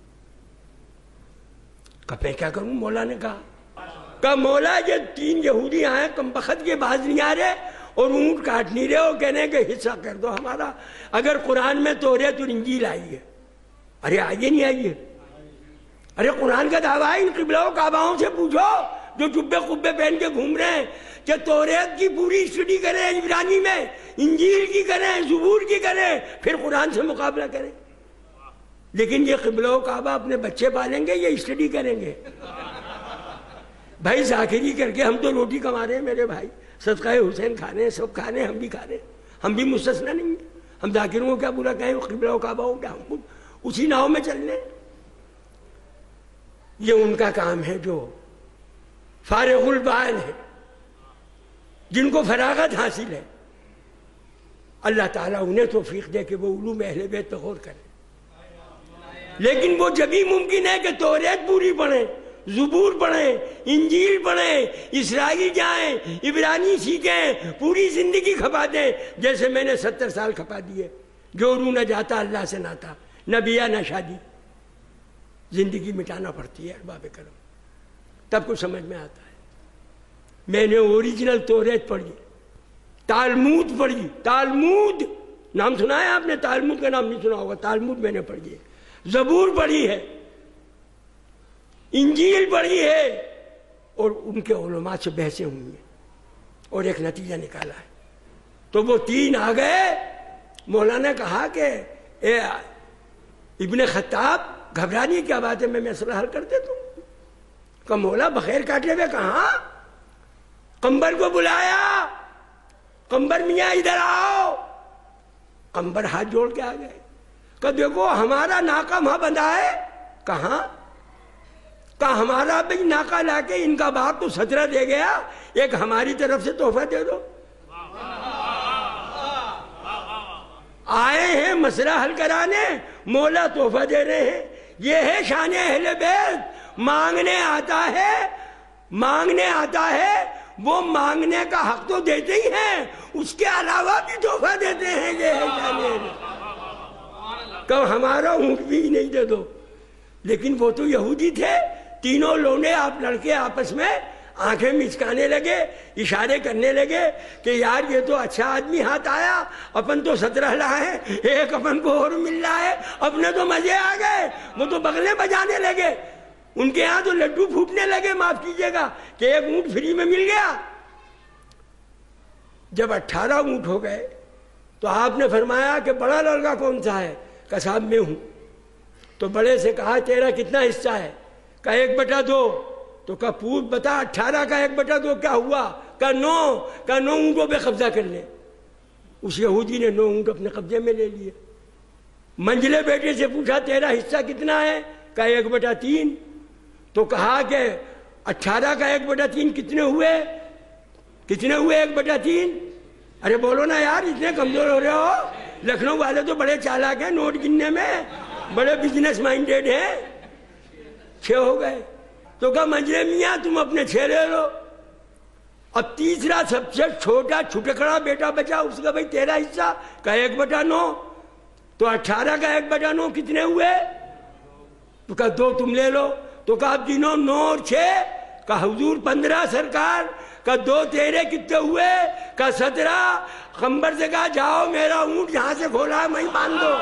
کہا میں کیا کروں؟ مولا نے کہا کہا مولا یہ تین یہودی آئے، کم بخت کے باز نہیں آ رہے اور اونٹ کاٹ نہیں رہے، اور کہنے کہ حصہ کر دو ہمارا، اگر قرآن میں توریت اور انجیل آئی ہے۔ ارے آئیے نہیں آئیے؟ ارے قرآن کا دعویٰ ہے، ان قبلہ و کعباؤں سے پوچھو جو جبے قبے پہن کے گھوم رہے ہیں کہ توریت کی پوری اسٹڈی کریں عبرانی میں، انجیل کی کریں، زبور کی کریں، پھر قرآن سے مقابلہ کریں۔ لیکن یہ قبلہ و کعبہ اپنے بچے پالیں گے، یہ اسٹڈی کریں گے؟ بھائی ذاکری کر کے ہم تو روٹی کما رہے ہیں میرے بھائی، صدقہ حسین کھانے ہیں، سب کھانے ہیں، ہم بھی کھا رہے ہیں، ہم بھی مستثنا نہیں ہیں۔ ہم ذاکروں کو کیا برا کہیں، قبلہ و کعبہ ہو کیا، ہم کو اسی ناؤ میں چلنے ہیں۔ یہ ان کا کام ہے جو فارغ البال ہے، جن کو فراغت حاصل ہے، اللہ تعالیٰ انہیں توفیق دے کہ وہ علوم اہل بیت پہ غور کریں۔ لیکن وہ جبھی ممکن ہے کہ توریت پوری پڑھیں، زبور پڑھیں، انجیل پڑھیں، اسرائیل جائیں، عبرانی سیکھیں، پوری زندگی کھپا دیں، جیسے میں نے ستر سال کھپا دیے۔ جو روح نہ جاتا اللہ سے ناتا، نہ بیاہ نہ شادی، زندگی مٹانا پڑتی ہے احباب کرم، تب کچھ سمجھ میں آتا ہے۔ میں نے اوریجنل توریت پڑھی، تالمود پڑھی، تالمود نام سنا ہے آپ نے؟ تالمود کا نام نہیں سنا ہوگا، تالمود میں نے پڑھی ہے، زبور پڑھی ہے، انجیل پڑھی ہے، اور ان کے علماء سے بحثیں ہوئی ہیں اور ایک نتیجہ نکالا ہے۔ تو وہ تین آ گئے، مولانا نے کہا کہ اے ابن خطاب گھبرانی کیا بات ہے، میں مسئلہ حل کر دیتا ہوں۔ کہ مولا بغیر کاٹے ہوئے کہاں؟ قمبر کو بلایا، قمبر میاں ادھر آؤ۔ قمبر ہاتھ جوڑ کے آ گئے، کہ دیکھو ہمارا ناکہ وہاں بندھا ہے۔ کہاں؟ کہ ہمارا بھی ناکہ لا کے ان کا باپ تو سترہ دے گیا، ایک ہماری طرف سے تحفہ دے دو۔ آئے ہیں مسئلہ حل کرانے، مولا تحفہ دے رہے ہیں۔ یہ ہے شان اہل بیت، مانگنے آتا ہے، مانگنے آتا ہے، وہ مانگنے کا حق تو دیتے ہی ہیں، اس کے علاوہ بھی تحفہ دیتے ہیں۔ یہ ہے شان اہل بیت، کہ ہمارا اونٹ بھی نہیں دے دو۔ لیکن وہ تو یہودی تھے، تینوں لونے آپ لڑکے آپس میں آنکھیں مچکانے لگے، اشارے کرنے لگے کہ یار یہ تو اچھا آدمی ہاتھ آیا، اپن تو سترہ لائے، ایک اپن کو اور مل رہا ہے، اپنے تو مزے آ گئے۔ وہ تو بغلیں بجانے لگے، ان کے ہاں تو لڈو پھوٹنے لگے، معاف کیجئے گا، کہ ایک اونٹ فری میں مل گیا۔ جب اٹھارہ اونٹ ہو گئے تو آپ نے فرمایا کہ بڑا لڑکا کون سا ہے؟ کہ صاحب میں ہوں۔ تو بڑے سے کہا تیرا کتنا حصہ ہے؟ کہ ایک بٹا دو۔ تو کہا پوچھ بتا اٹھارہ کا ایک بٹا دو کیا ہوا؟ کہ نو کہ نو اونٹوں پہ قبضہ کر لیں. اس یہودی نے نو اونٹ اپنے قبضے میں لے لیے. منجلے بیٹے سے پوچھا تیرا حصہ کتنا ہے؟ کہا ایک بٹا تین. تو کہا کہ اٹھارہ کا ایک بٹا تین کتنے ہوئے؟ کتنے ہوئے ایک بٹا تین؟ ارے بولو نا یار، اتنے کمزور ہو رہے ہو. لکھنؤ والے تو بڑے چالاک ہیں نوٹ گننے میں، بڑے بزنس مائنڈیڈ ہیں. چھ ہو گئے. تو کہا منجلے میاں تم اپنے چھ لے لو. اب تیسرا سب سے چھوٹا چھٹکڑا بیٹا بچا، اس کا بھائی تیرا حصہ؟ کہا ایک بٹا نو. تو اٹھارہ کا ایک بٹا نو کتنے ہوئے؟ تو کہا دو تم لے لو. تو کہا اب گنو نو اور چھ. کہا حضور پندرہ سرکار. کہا دو تیرے کتنے ہوئے؟ کہا سترہ. خمبر سے کہا جاؤ میرا اونٹ جہاں سے کھولا ہے وہیں باندھ دو.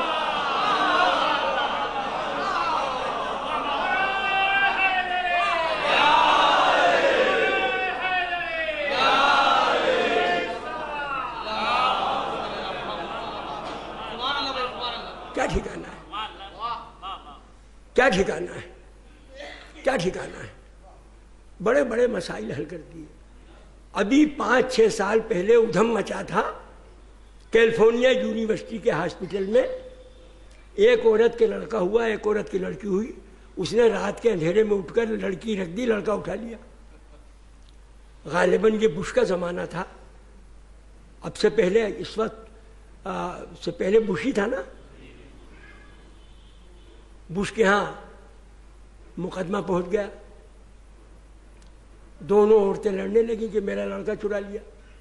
کیا ٹھکانا ہے؟ کیا ٹھکانا ہے؟ کیا ٹھکانا ہے؟ بڑے بڑے مسائل حل کر دیے. ابھی پانچ چھ سال پہلے ادھم مچا تھا کیلیفورنیا یونیورسٹی کے ہاسپٹل میں. ایک عورت کے لڑکا ہوا، ایک عورت کی لڑکی ہوئی. اس نے رات کے اندھیرے میں اٹھ کر لڑکی رکھ دی، لڑکا اٹھا لیا. غالباً یہ بش کا زمانہ تھا. اب سے پہلے اس وقت سے پہلے بش ہی تھا نا. بش کے ہاں مقدمہ پہنچ گیا. دونوں عورتیں لڑنے لگیں کہ میرا لڑکا چرا لیا.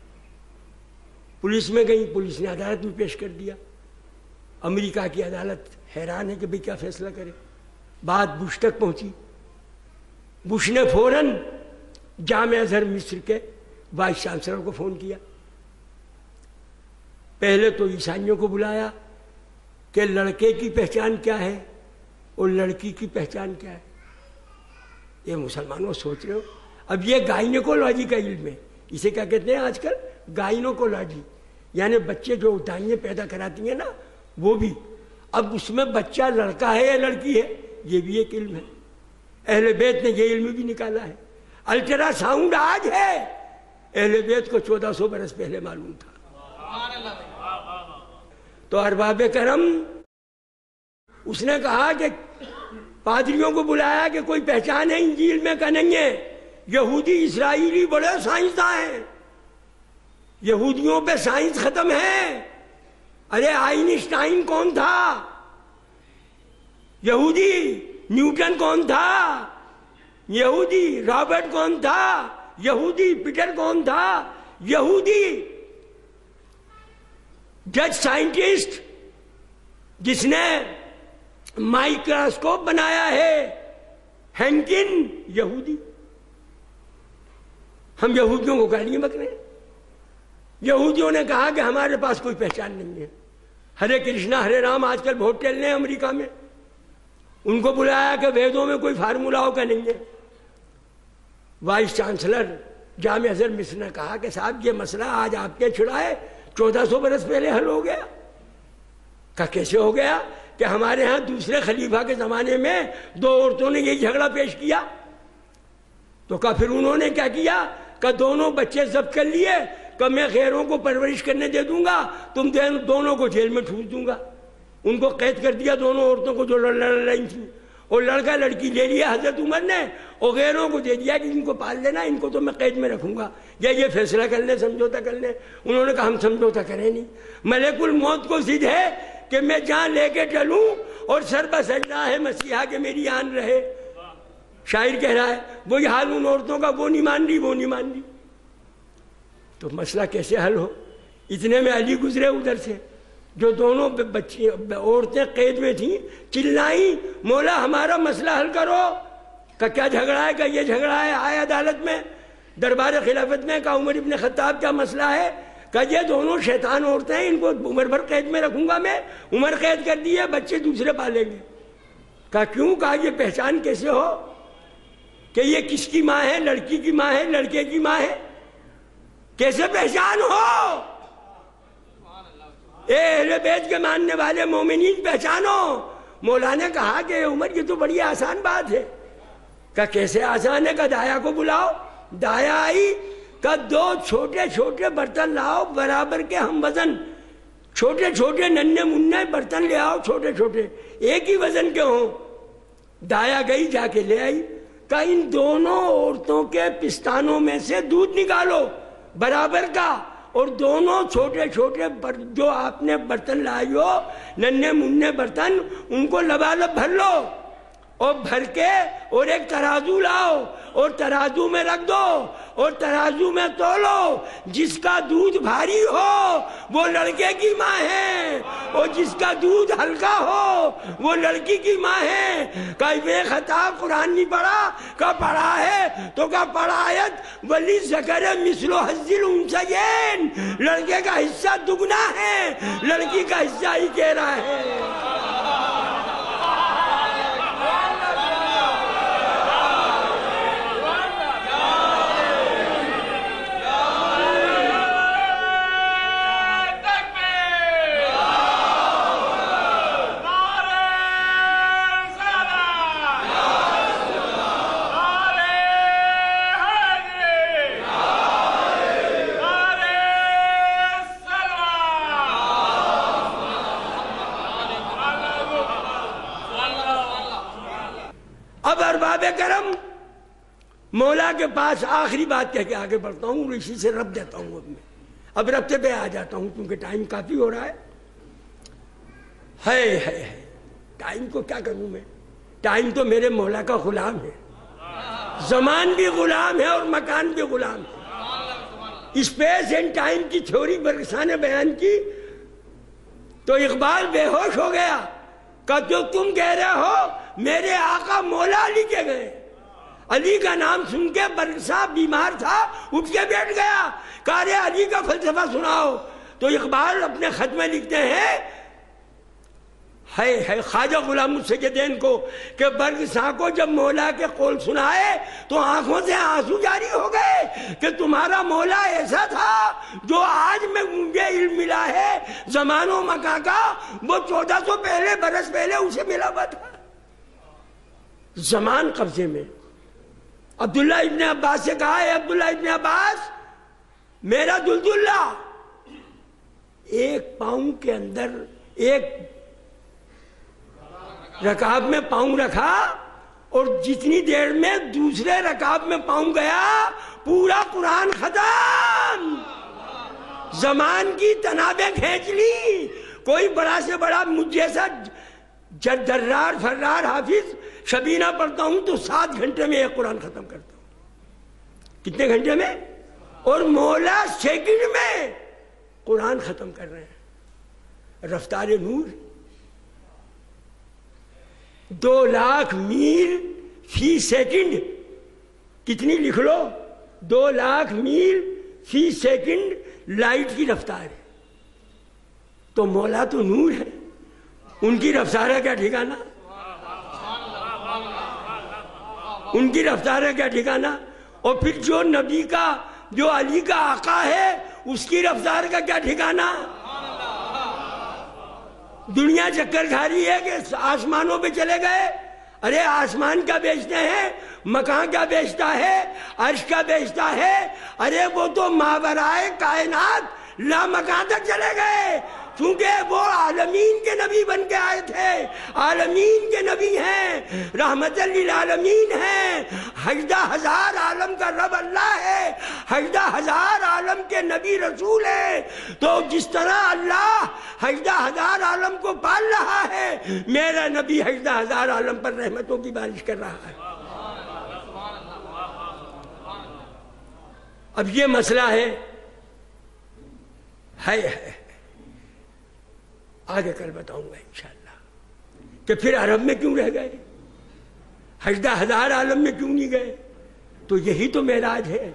پولیس میں گئیں، پولیس نے عدالت میں پیش کر دیا. امریکہ کی عدالت حیران ہے کہ بھئی کیا فیصلہ کرے. بات بش تک پہنچی. بش نے فوراً جامعہ ازہر مصر کے وائس چانسلر کو فون کیا. پہلے تو عیسائیوں کو بلایا کہ لڑکے کی پہچان کیا ہے اور لڑکی کی پہچان کیا ہے. یہ مسلمانوں سوچ رہے ہو؟ اب یہ گائنیکولوجی کا علم ہے. اسے کیا کہتے ہیں آج کل؟ گائنیکولوجی. یعنی بچے جو دائیں پیدا کراتی ہیں نا وہ بھی. اب اس میں بچہ لڑکا ہے یا لڑکی ہے یہ بھی ایک علم ہے. اہل بیت نے یہ علم بھی نکالا ہے. الٹرا ساؤنڈ آج ہے، اہل بیت کو چودہ سو برس پہلے معلوم تھا. تو ارباب کرم اس نے کہا کہ پادریوں کو بلایا کہ کوئی پہچان ہے انجیل میں؟ کہ نہیں ہے. یہودی اسرائیلی بڑے سائنسداں ہیں، یہودیوں پہ سائنس ختم ہے. ارے آئنسٹائن کون تھا؟ یہودی. نیوٹن کون تھا؟ یہودی. رابرٹ کون تھا؟ یہودی. پیٹر کون تھا؟ یہودی. ڈچ سائنٹسٹ جس نے مائکروسکوپ بنایا ہے ہینکن، یہودی. ہم یہودیوں کو گالیاں بک رہے ہیں. یہودیوں نے کہا کہ ہمارے پاس کوئی پہچان نہیں ہے. ہرے کرشنا ہرے رام آج کل بہت ٹیل رہے ہیں امریکہ میں. ان کو بلایا کہ ویدوں میں کوئی فارمولہ ہو کا نہیں ہے. وائس چانسلر جامعہ ازہر مصر نے کہا کہ صاحب یہ مسئلہ آج آپ کے چھڑائے چودہ سو برس پہلے حل ہو گیا. کہ کیسے ہو گیا؟ کہ ہمارے ہاں دوسرے خلیفہ کے زمانے میں دو عورتوں نے یہی جھگڑا پیش کیا. تو کہا پھر انہوں نے کیا کیا؟ کہ دونوں بچے ضبط کر لیے کہ میں غیروں کو پرورش کرنے دے دوں گا، تم دونوں کو جیل میں ٹھوس دوں گا. ان کو قید کر دیا دونوں عورتوں کو جو لڑ رہی تھیں. اور لڑکا لڑکی لے لیا حضرت عمر نے اور غیروں کو دے دیا کہ ان کو پال لینا، ان کو تو میں قید میں رکھوں گا یا یہ فیصلہ کر لیں، سمجھوتا کر لیں. انہوں نے کہا ہم سمجھوتا کریں نہیں. ملک الموت کو ضد ہے کہ میں جان لے کے چلوں اور سر بسجدہ ہے مسیحا کہ میری آن رہے. شاعر کہہ رہا ہے وہی حال ان عورتوں کا، وہ نہیں مان رہی وہ نہیں مان رہی. تو مسئلہ کیسے حل ہو؟ اتنے میں علی گزرے ادھر سے، جو دونوں بچی عورتیں قید میں تھیں، چلائیں مولا ہمارا مسئلہ حل کرو. کہ کیا جھگڑا ہے؟ کہ یہ جھگڑا ہے. آئے عدالت میں دربار خلافت میں. کہ عمر ابن خطاب کیا مسئلہ ہے؟ کہ یہ دونوں شیطان عورتیں ہیں، ان کو عمر بھر قید میں رکھوں گا میں. عمر قید کر دیے، بچے دوسرے پالیں گے. کہ کیوں؟ کہا یہ پہچان کیسے ہو کہ یہ کس کی ماں ہے؟ لڑکی کی ماں ہے لڑکے کی ماں ہے؟ کیسے پہچان ہو؟ اے اہل بیت کے ماننے والے مومنین پہچانو. مولا نے کہا کہ عمر یہ تو بڑی آسان بات ہے. کہ کیسے آسان ہے؟ کہ دایا کو بلاؤ. دایا آئی کہ دو چھوٹے چھوٹے برتن لاؤ برابر کے ہم وزن، چھوٹے چھوٹے ننھے منھے برتن لے آؤ چھوٹے چھوٹے ایک ہی وزن کے ہوں۔ دایا گئی جا کے لے آئی، کہ ان دونوں عورتوں کے پستانوں میں سے دودھ نکالو برابر کا، اور دونوں چھوٹے چھوٹے جو آپ نے برتن لائی ہو ننھے منھے برتن ان کو لبالب بھر لو، اور بھر کے اور ایک ترازو لاؤ اور ترازو میں رکھ دو اور ترازو میں تولو، جس کا دودھ بھاری ہو وہ لڑکے کی ماں ہے اور جس کا دودھ ہلکا ہو وہ لڑکی کی ماں ہے۔ کہ بے خطاب قرآن نہیں پڑھا، کہ پڑھا ہے تو کہ پڑھایت ولی ذکر مثل حظ الانثیین، لڑکے کا حصہ دگنا ہے لڑکی کا حصہ ہی کہہ رہا ہے۔ اب ارباب کرم مولا کے پاس آخری بات کہہ کے آگے بڑھتا ہوں، اسی سے رب دیتا ہوں۔ اب میں اب ربطے پہ آ جاتا ہوں کیونکہ ٹائم کافی ہو رہا ہے۔ ہے ہے ٹائم کو کیا کروں میں، ٹائم تو میرے مولا کا غلام ہے، زمان بھی غلام ہے اور مکان بھی غلام ہے۔ اسپیس اینڈ ٹائم کی تھیوری برکسا نے بیان کی تو اقبال بے ہوش ہو گیا کہ جو تم کہہ رہے ہو میرے آقا مولا علی کے گئے۔ علی کا نام سن کے برکسا بیمار تھا، اٹھ کے بیٹھ گیا، کہا رے علی کا فلسفہ سناؤ۔ تو اقبال اپنے خط میں لکھتے ہیں ہے ہے خواجہ غلام السیدین کو کہ برکسا کو جب مولا کے قول سنائے تو آنکھوں سے آنسو جاری ہو گئے کہ تمہارا مولا ایسا تھا جو آج میں مجھے علم ملا ہے زمان و مکان کا، وہ چودہ سو پہلے برس پہلے اسے ملا ہوا تھا۔ زمان قبضے میں۔ عبداللہ ابن عباس سے کہا ہے عبداللہ ابن عباس میرا دلدلہ ایک پاؤں کے اندر ایک رکاب میں پاؤں رکھا اور جتنی دیر میں دوسرے رکاب میں پاؤں گیا پورا قرآن ختم۔ زمان کی تنابیں کھینچ لی، کوئی بڑا سے بڑا مجھ جیسا درار فرار حافظ شبینہ پڑھتا ہوں تو سات گھنٹے میں ایک قرآن ختم کرتا ہوں۔ کتنے گھنٹے میں؟ اور مولا سیکنڈ میں قرآن ختم کر رہے ہیں۔ رفتار نور دو لاکھ میل فی سیکنڈ، کتنی لکھ لو، دو لاکھ میل فی سیکنڈ لائٹ کی رفتار ہے۔ تو مولا تو نور ہے، ان کی رفتار ہے کیا ٹھکانا، ان کی رفتار ہے کیا ٹھکانا۔ اور پھر جو نبی کا جو علی کا آقا ہے اس کی رفتار کا کیا ٹھکانا۔ دنیا چکر کھا رہی ہے کہ آسمانوں پہ چلے گئے، ارے آسمان کیا بیچتے ہیں، مکان کیا بیچتا ہے، عرش کیا بیچتا ہے، ارے وہ تو ماورائے کائنات لا مکان تک چلے گئے، کیونکہ وہ عالمین کے نبی بن کے آئے تھے، عالمین کے نبی ہیں، رحمت للعالمین ہیں، ہجدہ ہزار عالم کا رب اللہ ہے، ہجدہ ہزار عالم کے نبی رسول ہیں۔ تو جس طرح اللہ ہجدہ ہزار عالم کو پال رہا ہے، میرا نبی ہجدہ ہزار عالم پر رحمتوں کی بارش کر رہا ہے۔ اب یہ مسئلہ ہے ہے ہے آگے کل بتاؤں گا انشاءاللہ کہ پھر عرب میں کیوں رہ گئے، ہجدہ ہزار عالم میں کیوں نہیں گئے۔ تو یہی تو معراج ہے۔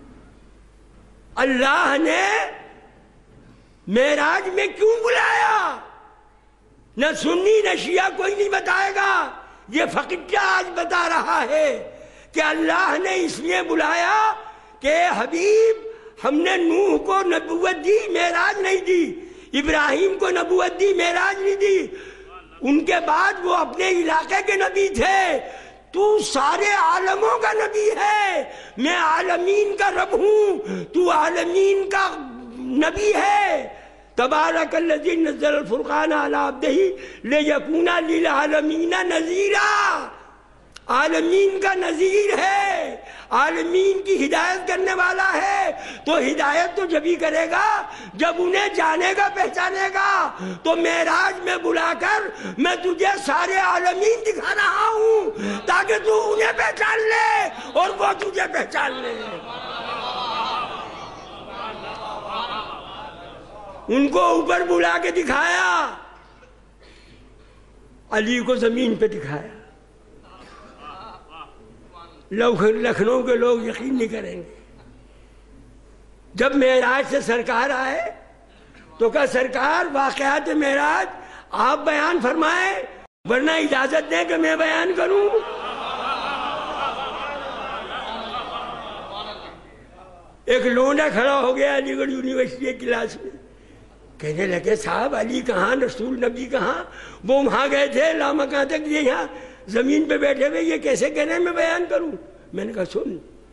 اللہ نے معراج میں کیوں بلایا، نہ سنی نہ شیعہ کوئی نہیں بتائے گا، یہ فقیہ آج بتا رہا ہے کہ اللہ نے اس لیے بلایا کہ حبیب ہم نے نوح کو نبوت دی، معراج نہیں دی، ابراہیم کو نبوت دی، معراج نہیں دی، ان کے بعد وہ اپنے علاقے کے نبی تھے، تو سارے عالموں کا نبی ہے، میں عالمین کا رب ہوں، تو عالمین کا نبی ہے۔ تبارک الذی نزل الفرقان علی عبدہ لیکون للعالمین نذیرا، عالمین کا نذیر ہے، عالمین کی ہدایت کرنے والا ہے۔ تو ہدایت تو جبھی کرے گا جب انہیں جانے گا، پہچانے گا۔ تو معراج میں بلا کر میں تجھے سارے عالمین دکھا رہا ہوں تاکہ تو انہیں پہچان لے اور وہ تجھے پہچان لے۔ ان کو اوپر بلا کے دکھایا، علی کو زمین پہ دکھایا۔ لکھنؤ کے لوگ یقین نہیں کریں گے۔ جب معراج سے سرکار آئے تو کہا سرکار واقعات معراج آپ بیان فرمائیں ورنہ اجازت دیں کہ میں بیان کروں۔ ایک لونڈا کھڑا ہو گیا علی گڑھ یونیورسٹی کے کلاس میں، کہنے لگے صاحب علی کہاں، رسول نبی کہاں؟ وہ وہاں گئے تھے لامکاں تک، یہ یہاں زمین پہ بیٹھے ہوئے، یہ کیسے کہنے میں بیان کروں؟ میں نے کہا سن،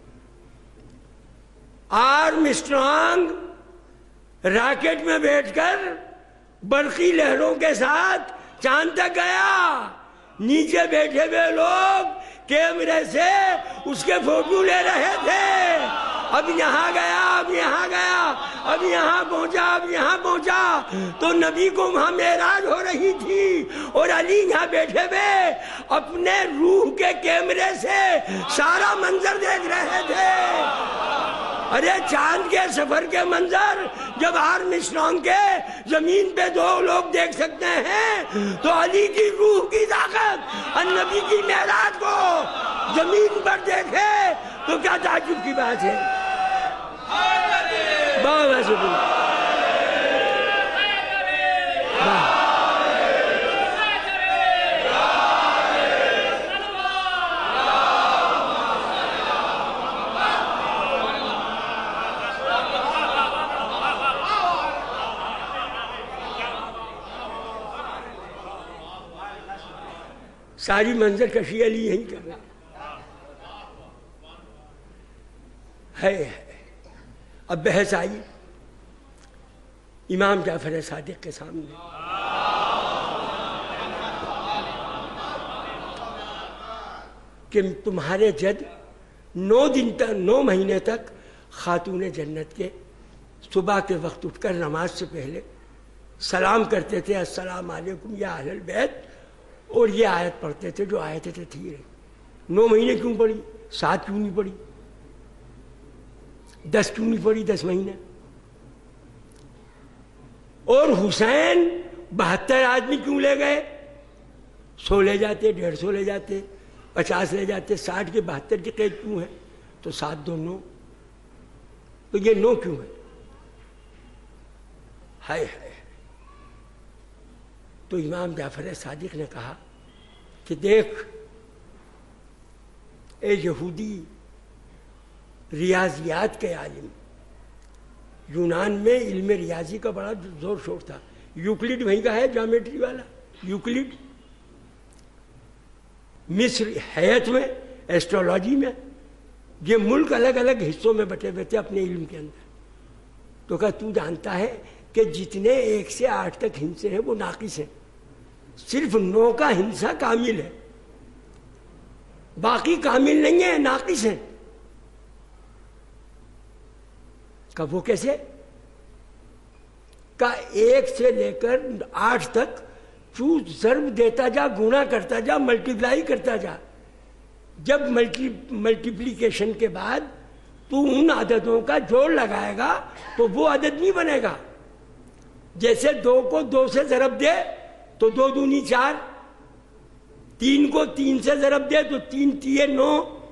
آرم اسٹرانگ راکٹ میں بیٹھ کر برقی لہروں کے ساتھ چاند تک گیا، نیچے بیٹھے ہوئے لوگ کیمرے سے اس کے فوٹو لے رہے تھے، اب یہاں گیا، اب یہاں گیا، اب یہاں پہنچا، اب یہاں پہنچا۔ تو نبی کو وہاں معراج ہو رہی تھی اور علی یہاں بیٹھے ہوئے اپنے روح کے کیمرے سے سارا منظر دیکھ رہے تھے۔ ارے چاند کے سفر کے منظر جب آرم اسٹرانگ کے زمین پہ دو لوگ دیکھ سکتے ہیں تو علی کی روح کی طاقت اور نبی کی معراج کو زمین پر دیکھے تو کیا تعجب کی بات ہے۔ بابا شکر ساری منظر کشی علی یہی کر رہے ہے۔ اب بحث آئی امام جعفر صادق کے سامنے، کہ تمہارے جد نو دن تک نو مہینے تک خاتون جنت کے صبح کے وقت اٹھ کر نماز سے پہلے سلام کرتے تھے، السلام علیکم یا اہل البیت، اور یہ آیت پڑھتے تھے جو آیتیں تھی رہی۔ نو مہینے کیوں پڑھی؟ سات کیوں نہیں پڑھی؟ دس کیوں نہیں پڑھی؟ دس مہینے۔ اور حسین بہتر آدمی کیوں لے گئے؟ سو لے جاتے، ڈیڑھ سو لے جاتے، پچاس لے جاتے، ساٹھ کے بہتر کی قید کیوں ہے؟ تو سات دو نو، تو یہ نو کیوں ہے؟ ہائے ہائے۔ تو امام جعفر صادق نے کہا کہ دیکھ اے یہودی ریاضیات کے عالم، یونان میں علم ریاضی کا بڑا زور شور تھا، یوکلڈ وہیں کا ہے، جیومیٹری والا یوکلڈ۔ مصر حیات میں، ایسٹرولوجی میں، یہ ملک الگ الگ حصوں میں بٹے ہوئے تھے اپنے علم کے اندر۔ تو کہا تو جانتا ہے کہ جتنے ایک سے آٹھ تک ہندسے ہیں وہ ناقص ہیں، صرف نو کا ہندسہ کامل ہے، باقی کامل نہیں ہے، ناقص ہیں۔ کہ وہ کیسے؟ کہ ایک سے لے کر آٹھ تک تو ضرب دیتا جا، گنا کرتا جا، ملٹیپلائی کرتا جا، جب ملٹی ملٹیپلیکیشن کے بعد تو ان عددوں کا جوڑ لگائے گا تو وہ عدد نہیں بنے گا۔ جیسے دو کو دو سے ضرب دے تو دو دونی چار، تین کو تین سے ضرب دے تو تین تیے نو،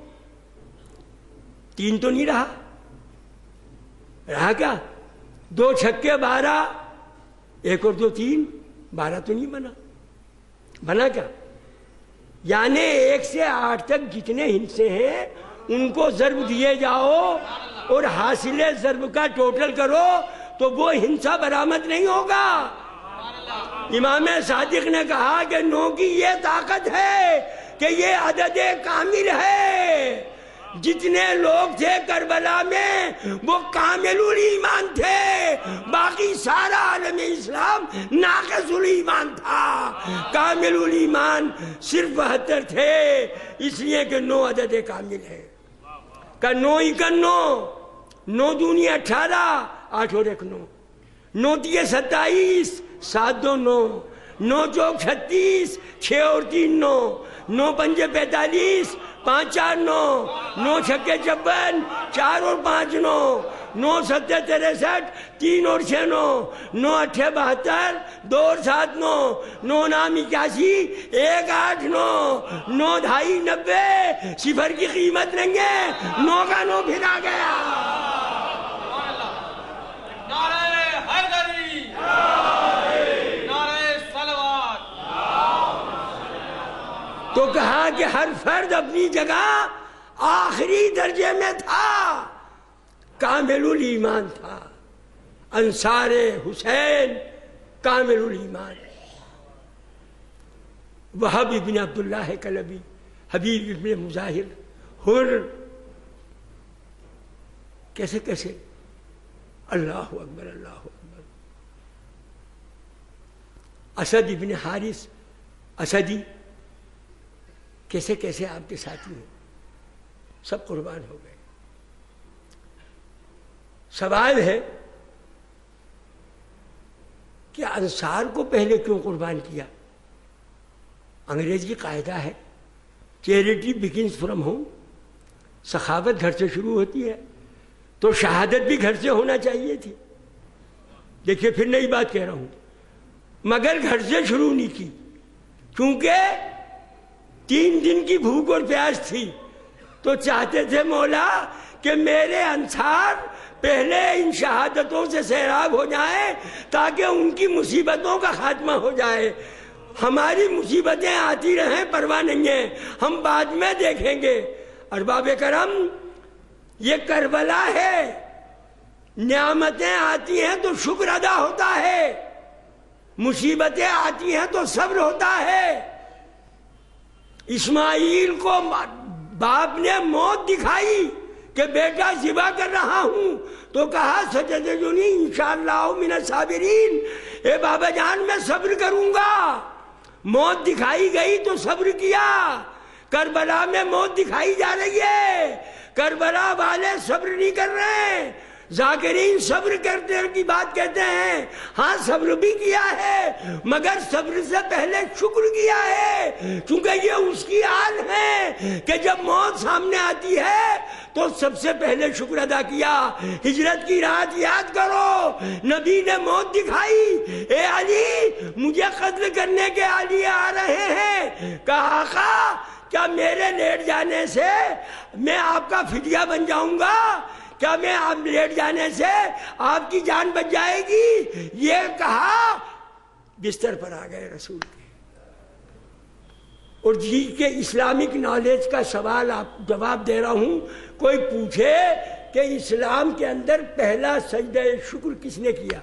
تین تو نہیں رہا، رہا کیا؟ دو چھکے بارہ، ایک اور دو تین، بارہ تو نہیں بنا، بنا کیا؟ یعنی ایک سے آٹھ تک جتنے ہندسے ہیں ان کو ضرب دیے جاؤ اور حاصل ضرب کا ٹوٹل کرو تو وہ ہندسہ برآمد نہیں ہوگا۔ امام صادق نے کہا کہ نو کی یہ طاقت ہے کہ کہ یہ عدد کامل ہے. جتنے لوگ تھے کربلا میں وہ کامل الایمان تھے، باقی سارا عالم اسلام ناقص الایمان تھا. کامل الایمان صرف بہتر تھے، اس لیے کہ نو عدد کامل ہے. کا نو ہی کا نو، نو دونی اٹھارہ، آٹھ اور ایک نو، نو تیے ستائیس، سات دو نو، نو چوک چھتیس، چھ اور تین نو، نو پنجے پینتالیس، پانچ چار نو، نو چھکے چپن، چار اور پانچ نو، نو ستے تریسٹھ، تین اور چھ نو، نو اٹھے بہتر، دو اور سات نو، نو نام اکیاسی، ایک آٹھ نو، نو ڈھائی نبے، صفر کی قیمت لیں گے، نو کا نو پھر آ گیا. نعرہ حیدری، نعرہ صلوات. تو کہا کہ ہر فرد اپنی جگہ آخری درجے میں تھا، کامل الایمان تھا. انصار حسین کامل الایمان. وہب ابن عبداللہ کلبی، حبیب ابن مظاہر، حر، کیسے کیسے، اللہ اکبر اللہ اکبر. اسد ابن حارث اسدی، کیسے کیسے آپ کے ساتھی ہیں، سب قربان ہو گئے. سوال ہے کہ انصار کو پہلے کیوں قربان کیا؟ انگریزی قاعدہ ہے چیریٹی بگنز فرام ہوم. سخاوت گھر سے شروع ہوتی ہے، تو شہادت بھی گھر سے ہونا چاہیے تھی. دیکھیے پھر نئی بات کہہ رہا ہوں، مگر گھر سے شروع نہیں کی، کیونکہ تین دن کی بھوک اور پیاس تھی. تو چاہتے تھے مولا کہ میرے انصار پہلے ان شہادتوں سے سیراب ہو جائیں تاکہ ان کی مصیبتوں کا خاتمہ ہو جائے. ہماری مصیبتیں آتی رہیں پرواہ نہیں ہے، ہم بعد میں دیکھیں گے. ارباب کرم، یہ کربلا ہے، نعمتیں آتی ہیں تو شکر ادا ہوتا ہے، مصیبتیں آتی ہیں تو صبر ہوتا ہے. اسماعیل کو باپ نے موت دکھائی کہ بیٹا ذبح کر رہا ہوں، تو کہا ستجدنی انشاءاللہ من الصابرین، اے بابا جان میں صبر کروں گا. موت دکھائی گئی تو صبر کیا. کربلا میں موت دکھائی جا رہی ہے، کربلا والے صبر نہیں کر رہے. ذاکرین صبر کرتے کی بات کہتے ہیں، ہاں صبر بھی کیا ہے، مگر صبر سے پہلے شکر کیا ہے، کیونکہ یہ اس کی حال ہے کہ جب موت سامنے آتی ہے تو سب سے پہلے شکر ادا کیا. ہجرت کی رات یاد کرو، نبی نے موت دکھائی، اے علی مجھے قتل کرنے کے علی آ رہے ہیں. کہا آقا کیا میرے لیٹ جانے سے میں آپ کا فدیہ بن جاؤں گا؟ کیا میں آپ لیٹ جانے سے آپ کی جان بچ جائے گی؟ یہ کہا بستر پر آ گئے رسول کے. اور جی کے اسلامک نالج کا سوال آپ جواب دے رہا ہوں. کوئی پوچھے کہ اسلام کے اندر پہلا سجدہ شکر کس نے کیا؟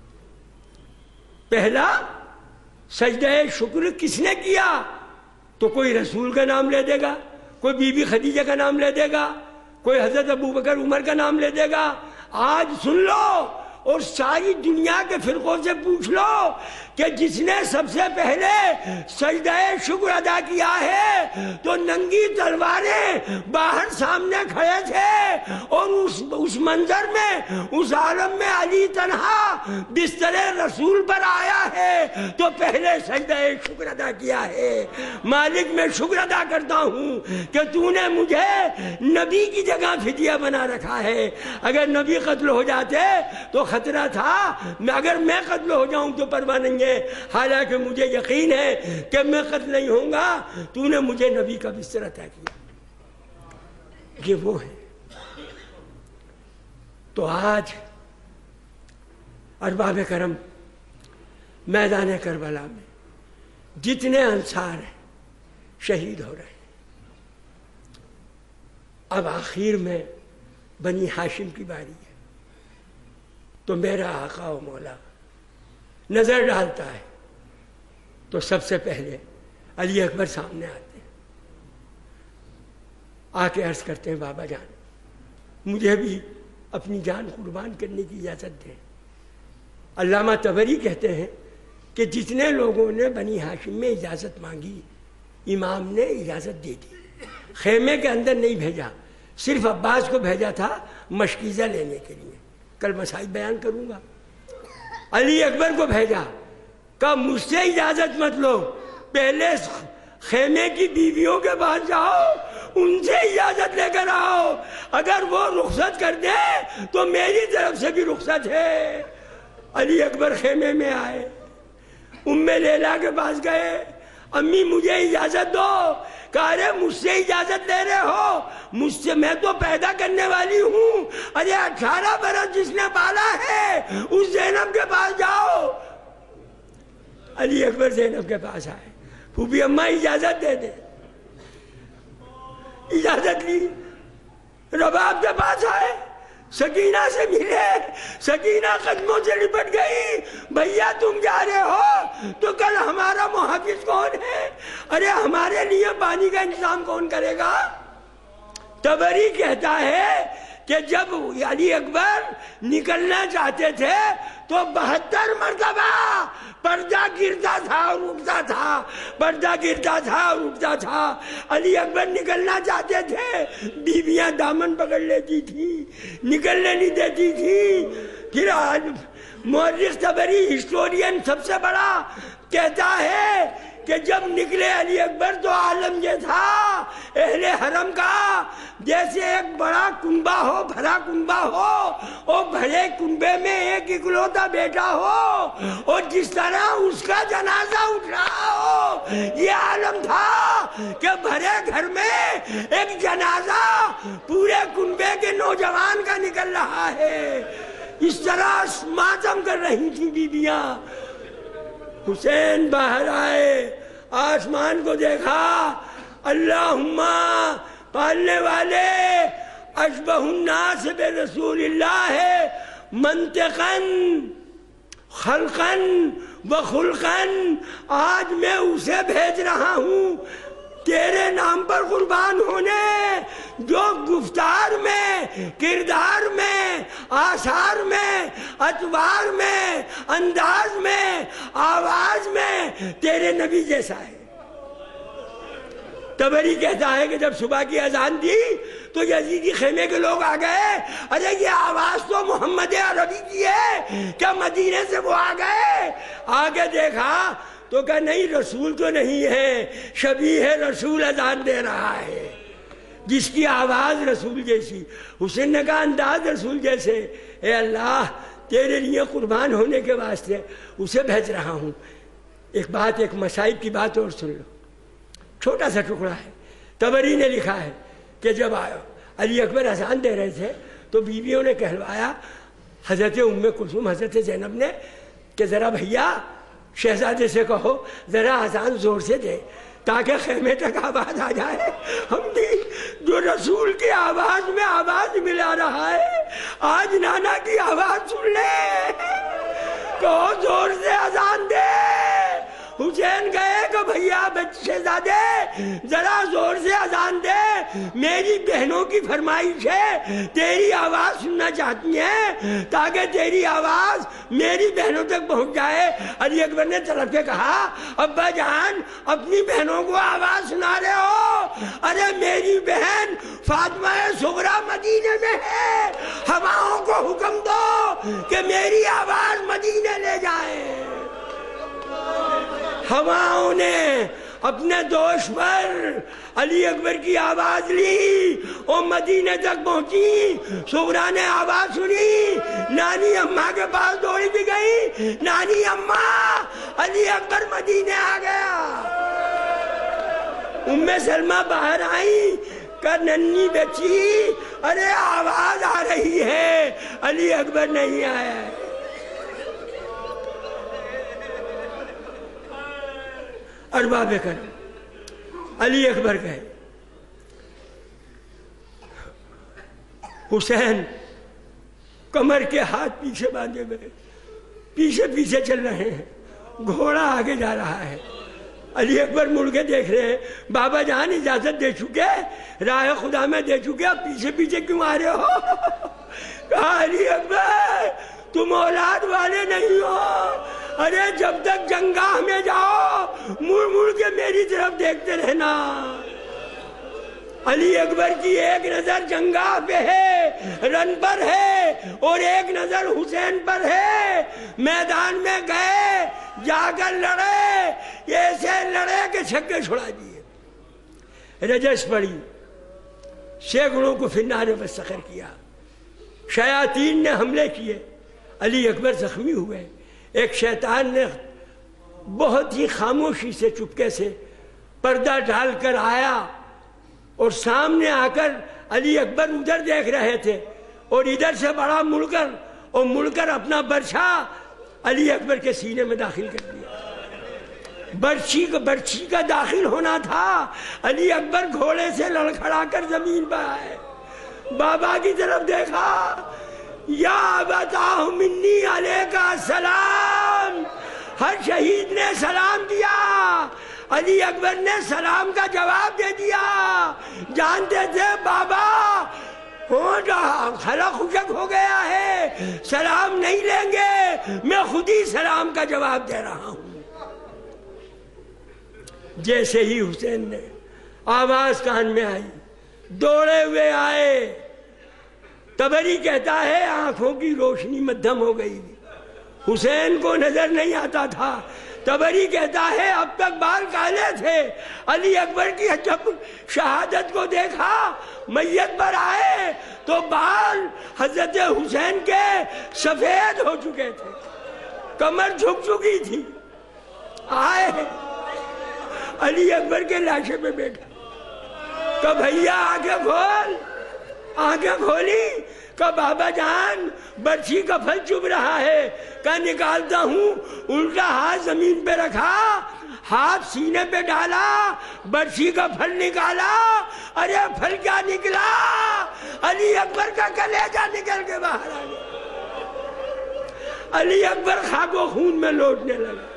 پہلا سجدہ شکر کس نے کیا؟ تو کوئی رسول کا نام لے دے گا، کوئی بی بی خدیجہ کا نام لے دے گا، کوئی حضرت ابو بکر عمر کا نام لے دے گا. آج سن لو اور ساری دنیا کے فرقوں سے پوچھ لو کہ جس نے سب سے پہلے سجدہ شکر ادا کیا ہے تو ننگی تلواریں باہر سامنے کھڑے تھے، اور اس اس منظر میں اس عالم میں علی تنہا بستر رسول پر آیا ہے تو پہلے سجدہ شکر ادا کیا ہے. مالک میں شکر ادا کرتا ہوں کہ تو نے مجھے نبی کی جگہ فدیہ بنا رکھا ہے. اگر نبی قتل ہو جاتے تو خطرہ تھا، میں اگر میں قتل ہو جاؤں تو پرواہ نہیں ہے، حالانکہ مجھے یقین ہے کہ میں قتل نہیں ہوں گا. تو نے مجھے نبی کا بستر عطا کیا. یہ وہ ہے. تو آج ارباب کرم میدان کربلا میں جتنے انصار ہیں شہید ہو رہے ہیں. اب آخر میں بنی ہاشم کی باری ہے. تو میرا آقا و مولا نظر ڈالتا ہے تو سب سے پہلے علی اکبر سامنے آتے ہیں. آ کے عرض کرتے ہیں بابا جان مجھے بھی اپنی جان قربان کرنے کی اجازت دیں۔ علامہ طبری کہتے ہیں کہ جتنے لوگوں نے بنی ہاشم میں اجازت مانگی امام نے اجازت دے دی، خیمے کے اندر نہیں بھیجا، صرف عباس کو بھیجا تھا مشکیزہ لینے کے لیے، کل مسائل بیان کروں گا۔ علی اکبر کو بھیجا، کہا مجھ سے اجازت مت لو، پہلے خیمے کی بیویوں کے پاس جاؤ ان سے اجازت لے کر آؤ، اگر وہ رخصت کر دے تو میری طرف سے بھی رخصت ہے۔ علی اکبر خیمے میں آئے، ام لیلا کے پاس گئے، امی مجھے اجازت دو۔ کہا ارے مجھ سے اجازت لے رہے ہو، مجھ سے میں تو پیدا کرنے والی ہوں، ارے اٹھارہ برس جس نے پالا ہے اس زینب کے پاس جاؤ۔ علی اکبر زینب کے پاس آئے، پھوپھی اماں اجازت دے دے، اجازت لی، رباب کے پاس آئے، سکینہ سے ملے، سکینہ قدموں سے لپٹ گئی، بھیا تم جا رہے ہو تو کل ہمارا محافظ کون ہے؟ ارے ہمارے لیے پانی کا انتظام کون کرے گا؟ طبری کہتا ہے کہ جب علی اکبر نکلنا چاہتے تھے تو بہتر مرتبہ پردہ گرتا تھا اور اٹھتا تھا، پردہ گرتا تھا اور اٹھتا تھا۔ علی اکبر نکلنا چاہتے تھے، بیویاں دامن پکڑ لیتی تھی، نکلنے نہیں دیتی تھی۔ پھر مورخ طبری ہسٹورین سب سے بڑا کہتا ہے کہ جب نکلے علی اکبر تو عالم یہ تھا اہل حرم کا جیسے ایک بڑا کنبہ ہو، بھرا کنبہ ہو، اور بھرے کنبے میں ایک اکلوتا بیٹا ہو اور جس طرح اس کا جنازہ اٹھ رہا ہو، یہ عالم تھا کہ بھرے گھر میں ایک جنازہ پورے کنبے کے نوجوان کا نکل رہا ہے۔ اس طرح ماتم کر رہی تھی بیویاں۔ حسین باہر آئے، آسمان کو دیکھا، اللہم پالنے والے اشبہ الناس برسول اللہ ہے، منطقاً خلقاً و خلقاً، آج میں اسے بھیج رہا ہوں تیرے نام پر قربان ہونے، جو گفتار میں، کردار میں، آثار میں، اطوار میں، انداز میں، آواز میں تیرے نبی جیسا ہے۔ طبری کہتا ہے کہ جب صبح کی اذان دی تو یزیدی خیمے کے لوگ آ گئے، ارے یہ آواز تو محمد عربی کی ہے، کیا مدینے سے وہ آ گئے؟ آگے دیکھا تو کہا نہیں رسول تو نہیں ہے، شبیہ رسول اذان دے رہا ہے، جس کی آواز رسول جیسی۔ حسین نے کہا انداز رسول جیسے، اے اللہ تیرے لیے قربان ہونے کے واسطے اسے بھیج رہا ہوں۔ ایک بات، ایک مصائب کی بات اور سن لو، چھوٹا سا ٹکڑا ہے۔ طبری نے لکھا ہے کہ جب علی اکبر اذان دے رہے تھے تو بیویوں نے کہلوایا حضرت ام کلثوم، حضرت زینب نے، کہ ذرا بھیا شہزادے سے کہو ذرا اذان زور سے دے تاکہ خیمے تک آواز آ جائے۔ ہم بھی جو رسول کی آواز میں آواز ملا رہا ہے، آج نانا کی آواز سن لے، کہو زور سے اذان دے۔ حسین گئے کہ بھیا شہزادے ذرا زور سے اذان دے، میری بہنوں کی فرمائش ہے، تیری آواز سننا چاہتی ہیں تاکہ تیری آواز میری بہنوں تک پہنچ جائے۔ علی اکبر نے طلب کے کہا ابا جان اپنی بہنوں کو آواز سنا رہے ہو؟ ارے میری بہن فاطمہ صغریٰ مدینے میں ہے، ہواؤں کو حکم دو کہ میری آواز مدینے لے جائیں۔ ہواؤں نے اپنے دوش پر علی اکبر کی آواز لی اور مدینے تک پہنچی۔ صغریٰ نے آواز سنی، نانی اماں کے پاس دوڑی بھی گئی، نانی اماں علی اکبر مدینے آ گیا۔ ام سلمہ باہر آئی کہ ننھی بچی ارے آواز آ رہی ہے، علی اکبر نہیں آیا ہے۔ ارباب کرم علی اکبر گئے، حسین کمر کے ہاتھ پیچھے باندھے ہوئے پیچھے پیچھے چل رہے ہیں، گھوڑا آگے جا رہا ہے، علی اکبر مڑ کے دیکھ رہے ہیں، بابا جان اجازت دے چکے، راہ خدا میں دے چکے، اب پیچھے پیچھے کیوں آ رہے ہو؟ کہا علی اکبر تم اولاد والے نہیں ہو، ارے جب تک جنگاہ میں جاؤ مڑ مڑ کے میری طرف دیکھتے رہنا۔ علی اکبر کی ایک نظر جنگاہ پہ ہے، رن پر ہے، اور ایک نظر حسین پر ہے۔ میدان میں گئے، جا کر لڑے، ایسے لڑے کہ چھکے چھڑا دیے۔ رجس پڑی، سینکڑوں کو فنار مستقر کیا، شیاطین نے حملے کیے، علی اکبر زخمی ہوئے۔ ایک شیطان نے بہت ہی خاموشی سے چپکے سے پردہ ڈال کر آیا اور سامنے آ کر علی اکبر ادھر دیکھ رہے تھے اور ادھر سے بڑا مڑ کر اور مڑ کر اپنا برچھا علی اکبر کے سینے میں داخل کر دیا۔ برچھی کا برچھی کا داخل ہونا تھا، علی اکبر گھوڑے سے لڑکھڑا کر زمین پر آئے، بابا کی طرف دیکھا، یا ابتاہ منی علیکہ السلام، ہر شہید نے سلام دیا، علی اکبر نے سلام کا جواب دے دیا۔ جانتے تھے بابا ہونٹ کھلا خشک ہو گیا ہے، سلام نہیں لیں گے، میں خود ہی سلام کا جواب دے رہا ہوں۔ جیسے ہی حسین نے آواز کان میں آئی، دوڑے ہوئے آئے۔ تبری کہتا ہے آنکھوں کی روشنی مدھم ہو گئی، حسین کو نظر نہیں آتا تھا۔ تبری کہتا ہے اب تک بال کالے تھے، علی اکبر کی جب شہادت کو دیکھا، میت پر آئے تو بال حضرت حسین کے سفید ہو چکے تھے، کمر جھک چکی تھی۔ آئے علی اکبر کے لاشے پہ بیٹھا، کہ بھیا آنکھیں کھول، آنکھیں کھولی، کہ بابا جان برچھی کا پھل چبھ رہا ہے، کہ نکالتا ہوں، الٹا ہاتھ زمین پہ رکھا، ہاتھ سینے پہ ڈالا، برچھی کا پھل نکالا، ارے پھل کیا نکلا، علی اکبر کا کلیجہ نکل کے باہر آ گیا۔ علی اکبر خاک و خون میں لوٹنے لگا،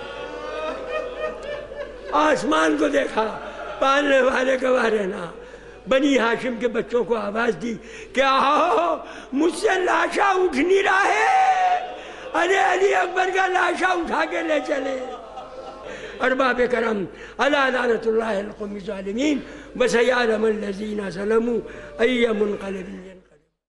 آسمان کو دیکھا، پالنے والے گواہ رہنا، بنی ہاشم کے بچوں کو آواز دی کہ آہو مجھ سے لاشا اٹھ نہیں رہا ہے، ارے علی اکبر کا لاشا اٹھا کے لے چلے۔ ارباب کرم الا لعنت اللہ القوم الظالمین وسیعلم الذین ظلموا ای منقلب۔